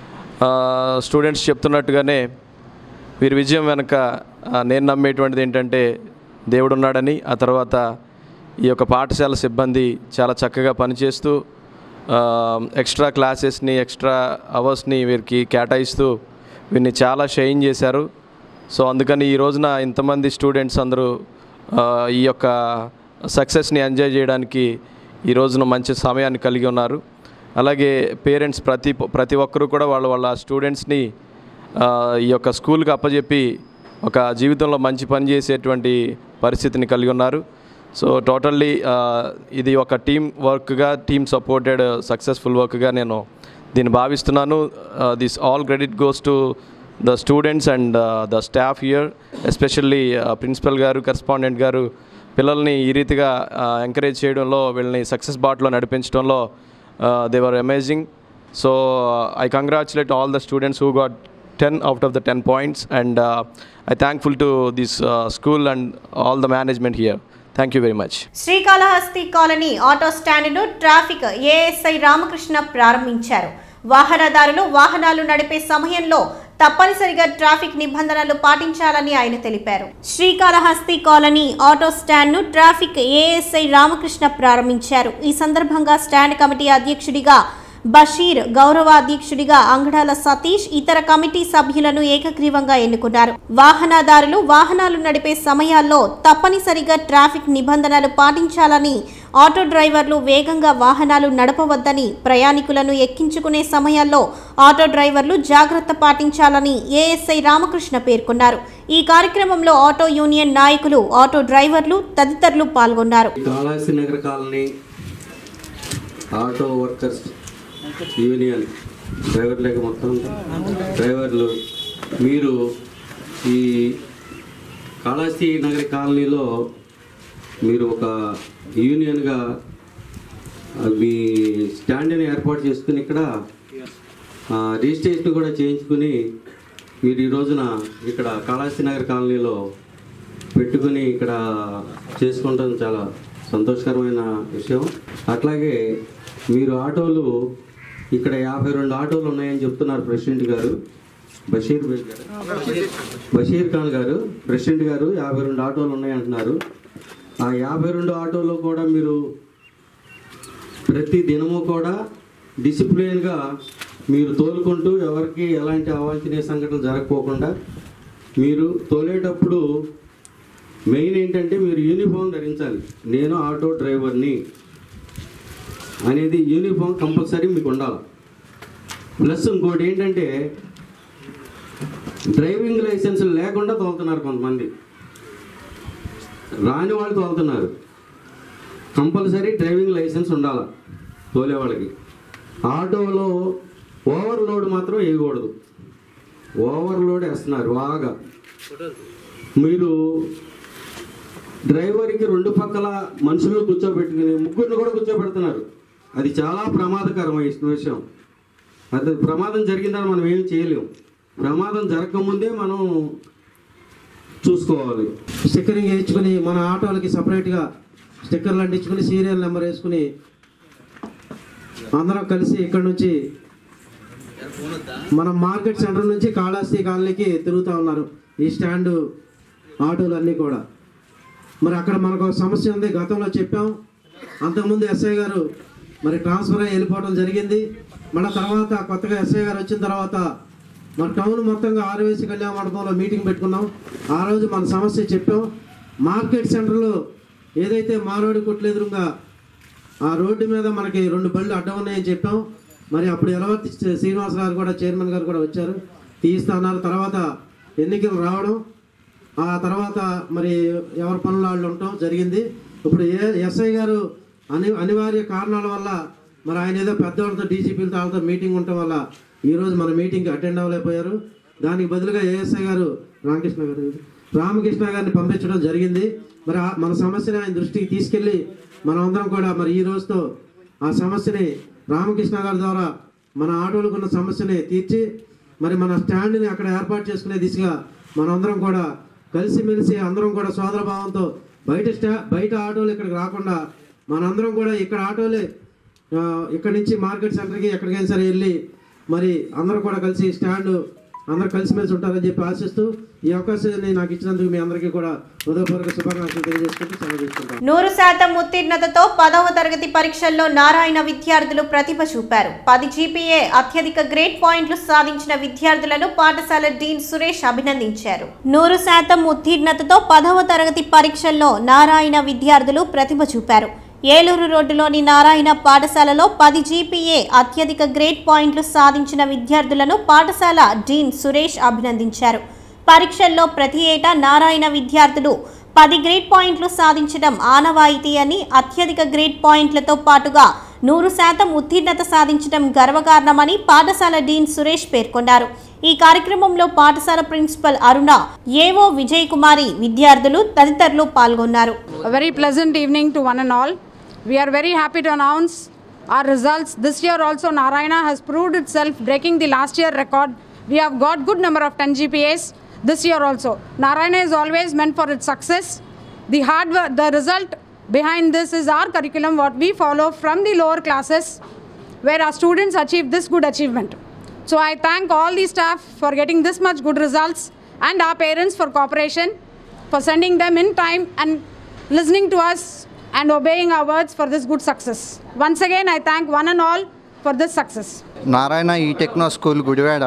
స్టూడెంట్స్ చెప్తున్నట్టుగానే వీరి విజయం వెనుక నేను నమ్మేటువంటిది ఏంటంటే దేవుడు ఉన్నాడని, ఆ తర్వాత ఈ యొక్క పాఠశాల సిబ్బంది చాలా చక్కగా పనిచేస్తూ ఎక్స్ట్రా క్లాసెస్ని ఎక్స్ట్రా అవర్స్ని వీరికి కేటాయిస్తూ వీరిని చాలా షైన్ చేశారు. సో అందుకని ఈ రోజున ఇంతమంది స్టూడెంట్స్ అందరూ ఈ యొక్క సక్సెస్ని ఎంజాయ్ చేయడానికి ఈ రోజున మంచి సమయాన్ని కలిగి ఉన్నారు. అలాగే పేరెంట్స్ ప్రతి ఒక్కరూ కూడా వాళ్ళ స్టూడెంట్స్ని ఈ యొక్క స్కూల్కి అప్పచెప్పి ఒక జీవితంలో మంచి పని చేసేటువంటి పరిస్థితిని కలిగి ఉన్నారు. సో టోటల్లీ ఇది ఒక టీమ్ వర్క్గా, టీమ్ సపోర్టెడ్ సక్సెస్ఫుల్ వర్క్గా నేను దీన్ని భావిస్తున్నాను. This all credit goes to the students and the staff here, especially principal గారు, కరెస్పాండెంట్ గారు పిల్లల్ని ఈ రీతిగా ఎంకరేజ్ చేయడంలో, వీళ్ళని సక్సెస్ బాటలో నడిపించడంలో they were amazing. So I congratulate all the students who got 10 out of the 10 points, and I thankful to this school and all the management here. Thank you very much. Srikalahasti colony auto స్టాండ్ను traffic ASI Ramakrishna ప్రారంభించారు. వాహనదారులు వాహనాలు నడిపే సమయంలో తప్పనిసరిగా traffic నిబంధనలు పాటించాలని ఆయన తెలిపారు. శ్రీకాళహస్తి కాలనీ ఆటో స్టాండ్ను ట్రాఫిక్ ఏఎస్ఐ రామకృష్ణ ప్రారంభించారు. ఈ సందర్భంగా స్టాండ్ కమిటీ అధ్యక్షుడిగా బషీర్, గౌరవ అధ్యక్షుడిగా అంగడాల సతీష్, ఇతర కమిటీ సభ్యులను ఏకగ్రీవంగా ఎన్నుకున్నారు. వాహనదారులు వాహనాలు నడిపే సమయాల్లో తప్పనిసరిగా ట్రాఫిక్ నిబంధనలు పాటించాలని, ఆటో డ్రైవర్లు వేగంగా వాహనాలు నడపవద్దని, ప్రయాణికులను ఎక్కించుకునే సమయాల్లో ఆటో డ్రైవర్లు జాగ్రత్త పాటించాలని ఏఎస్ఐ రామకృష్ణ పేర్కొన్నారు. ఈ కార్యక్రమంలో ఆటో యూనియన్ నాయకులు, ఆటో డ్రైవర్లు తదితరులు పాల్గొన్నారు. ఆటో వర్కర్స్ యూనియన్ డ్రైవర్లేక మొత్తం డ్రైవర్లు, మీరు ఈ కాళహస్తి నగర కాలనీలో మీరు ఒక యూనియన్గా మీ స్టాండ్ని ఏర్పాటు చేసుకుని ఇక్కడ రిజిస్ట్రేషన్ కూడా చేయించుకుని మీరు ఈ రోజున ఇక్కడ కాళహస్తి నగర కాలనీలో పెట్టుకుని ఇక్కడ చేసుకోవడం చాలా సంతోషకరమైన విషయం. అట్లాగే మీరు ఆటోలు ఇక్కడ 52 ఆటోలు ఉన్నాయని చెప్తున్నారు ప్రెసిడెంట్ గారు, బషీర్ ఖాన్ గారు ప్రెసిడెంట్ గారు. 52 ఆటోలు ఉన్నాయంటున్నారు. ఆ 52 ఆటోలో కూడా మీరు ప్రతి దినము కూడా డిసిప్లిన్గా మీరు తోలుకుంటూ ఎవరికి ఎలాంటి అవాంఛనీయ సంఘటనలు జరగకోకుండా మీరు తోలేటప్పుడు మెయిన్ ఏంటంటే మీరు యూనిఫామ్ ధరించాలి. నేను ఆటో డ్రైవర్ని అనేది యూనిఫామ్ కంపల్సరీ మీకు ఉండాలి. ప్లస్ ఇంకోటి ఏంటంటే డ్రైవింగ్ లైసెన్స్ లేకుండా తోలుతున్నారు కొంతమంది, రాని వాళ్ళు తోలుతున్నారు. కంపల్సరీ డ్రైవింగ్ లైసెన్స్ ఉండాలి తోలే వాళ్ళకి. ఆటోలో ఓవర్లోడ్ మాత్రం వేయకూడదు. ఓవర్లోడ్ వేస్తున్నారు బాగా. మీరు డ్రైవర్కి 2 పక్కల మనుషులు కూర్చోబెట్టుకుని ముగ్గురిని కూడా కూర్చోబెడుతున్నారు. అది చాలా ప్రమాదకరమైన విషయం. అది ప్రమాదం జరిగిందని మనం ఏం చేయలేము. ప్రమాదం జరగకముందే మనం చూసుకోవాలి. స్టిక్కరింగ్ వేయించుకొని మన ఆటోలకి సపరేట్గా స్టిక్కర్లు అంటించుకుని సీరియల్ నెంబర్ వేసుకుని అందరం కలిసి ఇక్కడ నుంచి మనం మార్కెట్ సెంటర్ నుంచి కాళహస్తి కాలనీకి తిరుగుతూ ఉన్నారు ఈ స్టాండ్ ఆటోలు అన్నీ కూడా. మరి అక్కడ మనకు ఒక సమస్య ఉంది, గతంలో చెప్పాం. అంతకుముందు ఎస్ఐ గారు మరి ట్రాన్స్ఫర్ అయ్యి వెళ్ళిపోవడం జరిగింది. మన తర్వాత కొత్తగా ఎస్ఐ గారు వచ్చిన తర్వాత మన టౌన్ మొత్తంగా ఆర్వేసి కళ్యాణ మండపంలో మీటింగ్ పెట్టుకున్నాం. ఆ రోజు మన సమస్య చెప్పాం. మార్కెట్ సెంటర్లో ఏదైతే మారోడి కొట్లు ఎదురుగా ఆ రోడ్డు మీద మనకి 2 బళ్ళు అడ్డం ఉన్నాయని చెప్పాం. మరి అప్పుడు ఎలవర్తి శ్రీనివాస గారు కూడా, చైర్మన్ గారు కూడా వచ్చారు, తీయిస్తా అన్నారు. తర్వాత ఎన్నికలు రావడం, ఆ తర్వాత మరి ఎవరి పనులు వాళ్ళు ఉండటం జరిగింది. ఇప్పుడు ఎస్ఐ గారు అనివార్య కారణాల వల్ల మరి ఆయన ఏదో పెద్దవాళ్ళతో డీజీపీలతో వాళ్ళతో మీటింగ్ ఉండటం వల్ల ఈరోజు మన మీటింగ్కి అటెండ్ అవ్వలేకపోయారు. దానికి బదులుగా ఏఎస్ఐ గారు రామకృష్ణ గారిని పంపించడం జరిగింది. మరి మన సమస్యని ఆయన దృష్టికి తీసుకెళ్ళి మనమందరం కూడా మరి ఈ రోజుతో ఆ సమస్యని రామకృష్ణ గారి ద్వారా మన ఆటోలకు ఉన్న సమస్యని తీర్చి మరి మన స్టాండ్ని అక్కడ ఏర్పాటు చేసుకునే దిశగా మనందరం కూడా కలిసిమెలిసి అందరం కూడా సోదరభావంతో బయట ఆటోలు ఇక్కడికి రాకుండా మనందరం కూడా ఇక్కడ ఆటోలే ఇక్కడి నుంచి మార్కెట్ సెంటర్కి ఎక్కడికైనా సరే వెళ్ళి మరి అందరూ కూడా కలిసి స్టాండ్ అందరూ కలిసిమెలిసి ఉంటారని చెప్పి ఆశిస్తూ ఈ అవకాశాన్ని నాకు ఇచ్చినందుకు మీ అందరికీ కూడా హృదయపూర్వక శుభాకాంక్షలు తెలియజేసుకుంటూ సెలవు తీసుకుంటాను. 100% ఉత్తీర్ణతతో 10వ తరగతి పరీక్షల్లో నారాయణ విద్యార్థులు ప్రతిభ చూపారు. 10 జీపీఏ అత్యధిక గ్రేడ్ పాయింట్లు సాధించిన విద్యార్థులను పాఠశాల డీన్ సురేష్ అభినందించారు. 100% ఉత్తీర్ణతతో 10వ తరగతి పరీక్షల్లో నారాయణ విద్యార్థులు ప్రతిభ చూపారు. ఏలూరు రోడ్డులోని నారాయణ పాఠశాలలో 10 జీపీఏ అత్యధిక గ్రేడ్ పాయింట్లు సాధించిన విద్యార్థులను పాఠశాల డీన్ సురేష్ అభినందించారు. పరీక్షల్లో ప్రతి ఏటా నారాయణ విద్యార్థులు 10 గ్రేడ్ పాయింట్లు సాధించడం ఆనవాయితీ అని, అత్యధిక గ్రేడ్ పాయింట్లతో పాటుగా 100% ఉత్తీర్ణత సాధించడం గర్వకారణమని పాఠశాల డీన్ సురేష్ పేర్కొన్నారు. ఈ కార్యక్రమంలో పాఠశాల ప్రిన్సిపల్ అరుణ, ఏవో విజయ్ కుమారి, విద్యార్థులు తదితరులు పాల్గొన్నారు. Very pleasant evening to one and all. We are very happy to announce our results. This year also Narayana has proved itself, breaking the last year record. We have got good number of 10 GPAs this year also. Narayana is always meant for its success. The hard work, the result behind this is our curriculum, what we follow from the lower classes, where our students achieve this good achievement. So I thank all the staff for getting this much good results, and our parents for cooperation, for sending them in time and listening to us and obeying our words for this good success. Once again, I thank one and all for this success. Narayana ఈ techno school Gudivada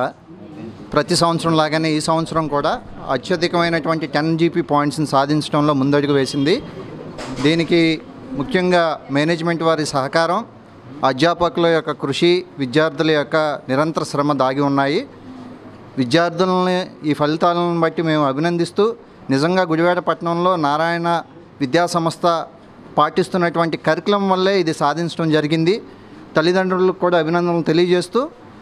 ప్రతి సంవత్సరం లాగానే ఈ సంవత్సరం కూడా అత్యధికమైనటువంటి 10 GP పాయింట్స్ని సాధించడంలో ముందడుగు వేసింది. దీనికి ముఖ్యంగా మేనేజ్మెంట్ వారి సహకారం, అధ్యాపకుల యొక్క కృషి, విద్యార్థుల యొక్క నిరంతర శ్రమ దాగి ఉన్నాయి. విద్యార్థులని ఈ ఫలితాలను బట్టి మేము అభినందిస్తూ, నిజంగా గుడివాడ పట్టణంలో నారాయణ విద్యా సంస్థ పాటిస్తున్నటువంటి కరికులం వల్లే ఇది సాధించడం జరిగింది. తల్లిదండ్రులకు కూడా అభినందనలు తెలియజేస్తూ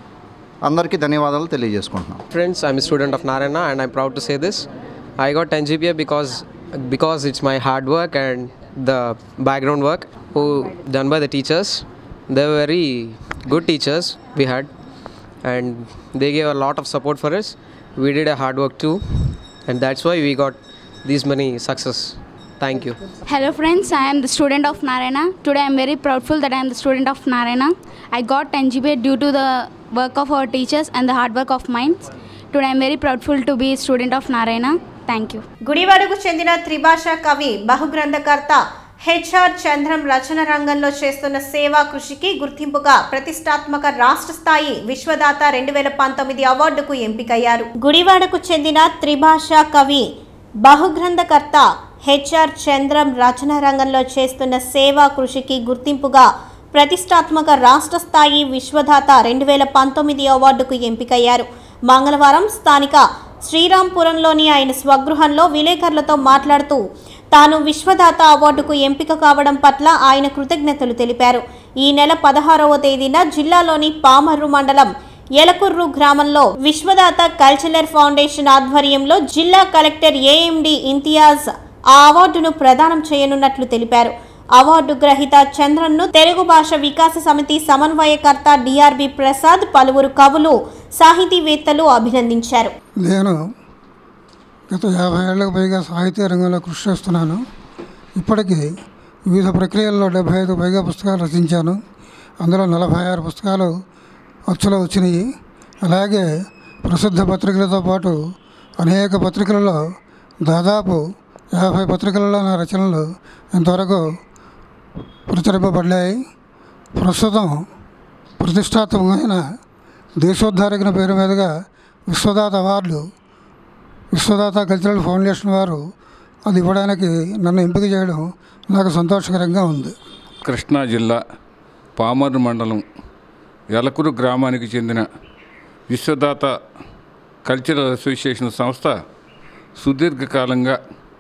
అందరికీ ధన్యవాదాలు తెలియజేసుకుంటున్నాం. Friends, I'm a student of Narayana and I'm proud to say this. I got 10 GPA because it's my hard work and the background work who done by the teachers. They were very good teachers we had, and they gave a lot of support for us. We did a hard work too, and that's why we got these many success. Thank you. Hello friends, I am the student of Narayana. Today I am very proudful that I am the student of Narayana. I got 10 GPA due to the work of our teachers and the hard work of mine. Today I am very proudful to be a student of Narayana. Thank you. గుడివాడకు చెందిన త్రిభాషా కవి, బహుగ్రంథకర్త HR Chandram రచన రంగంలో చేస్తున్న సేవా కృషికి గుర్తింపుగా ప్రతిష్టాత్మక రాష్ట్ర స్థాయి విశ్వదాత 2019 అవార్డుకు ఎంపికయ్యారు. గుడివాడకు చెందిన త్రిభాషా కవి, బహుగ్రంథకర్త హెచ్ఆర్ చంద్రం రచన రంగంలో చేస్తున్న సేవా కృషికి గుర్తింపుగా ప్రతిష్టాత్మక రాష్ట్ర స్థాయి విశ్వదాత 2019 అవార్డుకు ఎంపికయ్యారు. మంగళవారం స్థానిక శ్రీరాంపురంలోని ఆయన స్వగృహంలో విలేకరులతో మాట్లాడుతూ తాను విశ్వదాత అవార్డుకు ఎంపిక కావడం పట్ల ఆయన కృతజ్ఞతలు తెలిపారు. ఈ నెల 16వ తేదీన జిల్లాలోని పామర్రు మండలం ఎలకుర్రు గ్రామంలో విశ్వదాత కల్చరల్ ఫౌండేషన్ ఆధ్వర్యంలో జిల్లా కలెక్టర్ ఏఎండి ఇంతియాజ్ ఆ అవార్డును ప్రదానం చేయనున్నట్లు తెలిపారు. అవార్డు గ్రహీత చంద్రన్ను తెలుగు భాష వికాస సమితి సమన్వయకర్త డిఆర్బి ప్రసాద్, పలువురు కవులు, సాహితీవేత్తలు అభినందించారు. నేను గత 50 ఏళ్లకు పైగా సాహిత్య రంగంలో కృషి చేస్తున్నాను. ఇప్పటికీ వివిధ ప్రక్రియల్లో 75కు పైగా పుస్తకాలు రచించాను. అందులో 46 పుస్తకాలు అచ్చులో వచ్చినాయి. అలాగే ప్రసిద్ధ పత్రికలతో పాటు అనేక పత్రికలలో దాదాపు 50 పత్రికలలో నా రచనలు ఇంతవరకు ప్రచురింపబడ్డాయి. ప్రస్తుతం ప్రతిష్టాత్మకమైన దేశోద్ధారకుని పేరు మీదుగా Vishwadata award Vishwadata cultural foundation వారు అది ఇవ్వడానికి నన్ను ఎంపిక చేయడం నాకు సంతోషకరంగా ఉంది. కృష్ణా జిల్లా పామర్రు మండలం యలకూరు గ్రామానికి చెందిన విశ్వదాత కల్చరల్ అసోసియేషన్ సంస్థ సుదీర్ఘకాలంగా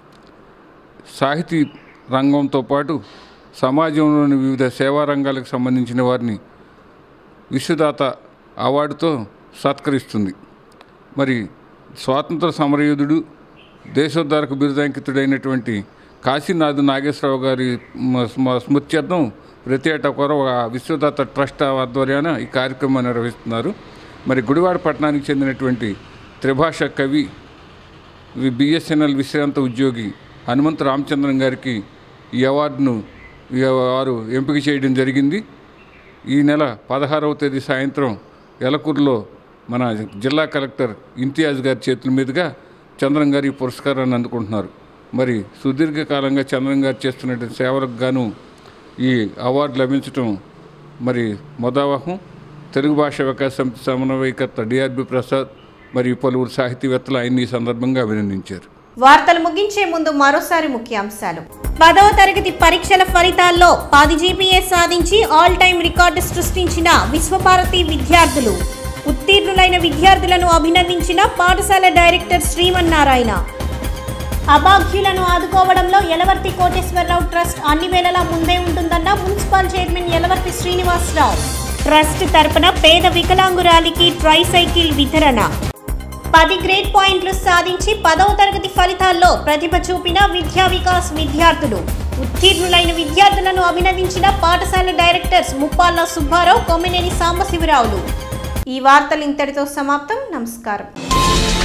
సాహితీ రంగంతో పాటు సమాజంలోని వివిధ సేవా రంగాలకు సంబంధించిన వారిని విశ్వదాత అవార్డుతో సత్కరిస్తుంది. మరి స్వాతంత్ర సమరయోధుడు దేశోద్ధారక బిరుదాంకితుడైనటువంటి కాశీనాథ్ నాగేశ్వరరావు గారి స్మృత్యర్థం ప్రతి ఏటా విశ్వదాత ట్రస్ట్ ఆధ్వర్యాన ఈ కార్యక్రమాన్ని నిర్వహిస్తున్నారు. మరి గుడివాడ పట్టణానికి చెందినటువంటి త్రిభాష కవి బిఎస్ఎన్ఎల్ విశ్రాంత ఉద్యోగి హనుమంత రామచంద్రన్ గారికి ఈ అవార్డును వారు ఎంపిక చేయడం జరిగింది. ఈ నెల 16వ తేదీ సాయంత్రం యలకూరులో మన జిల్లా కలెక్టర్ ఇంతియాజ్ గారి చేతుల మీదుగా చంద్రన్ గారు ఈ పురస్కారాన్ని అందుకుంటున్నారు. మరి సుదీర్ఘకాలంగా చంద్రన్ గారు చేస్తున్నటువంటి సేవలకు గాను ఈ అవార్డు లభించడం మరి మొదవాహం. తెలుగు భాష వికాస సమితి సమన్వయకర్త డిఆర్బి ప్రసాద్ మరియు పలువురు సాహితీవేత్తలు ఆయన్ని ఈ సందర్భంగా అభినందించారు. వార్తలు ముగించే ముందు మరోసారి ముఖ్యాంశాలు. 10వ తరగతి పరీక్షల ఫలితాల్లో 10 GPA సాధించి ఆల్ టైమ్ రికార్డు సృష్టించిన విశ్వభారతి విద్యార్థులు. ఉత్తీర్ణులైన విద్యార్థులను అభినందించిన పాఠశాల డైరెక్టర్ శ్రీమన్నారాయణ. అభాగ్యులను ఆదుకోవడంలో యలవర్తి కోటేశ్వరరావు ట్రస్ట్ అన్ని వేళలా ముందే ఉంటుందన్న municipal chairman Yalavarthi Srinivasarao. Trust తరపున పేద వికలాంగురాలికి ట్రైసైకిల్ వితరణ. 10 గ్రేడ్ పాయింట్లు సాధించి 10వ తరగతి ఫలితాల్లో ప్రతిభ చూపిన విద్యా వికాస్ విద్యార్థులు. ఉత్తీర్ణులైన విద్యార్థులను అభినందించిన పాఠశాల డైరెక్టర్స్ ముప్పాళ్ళ సుబ్బారావు, కొమ్మినేని సాంబశివరావులు. ఈ వార్తలు ఇంతటితో సమాప్తం. నమస్కారం.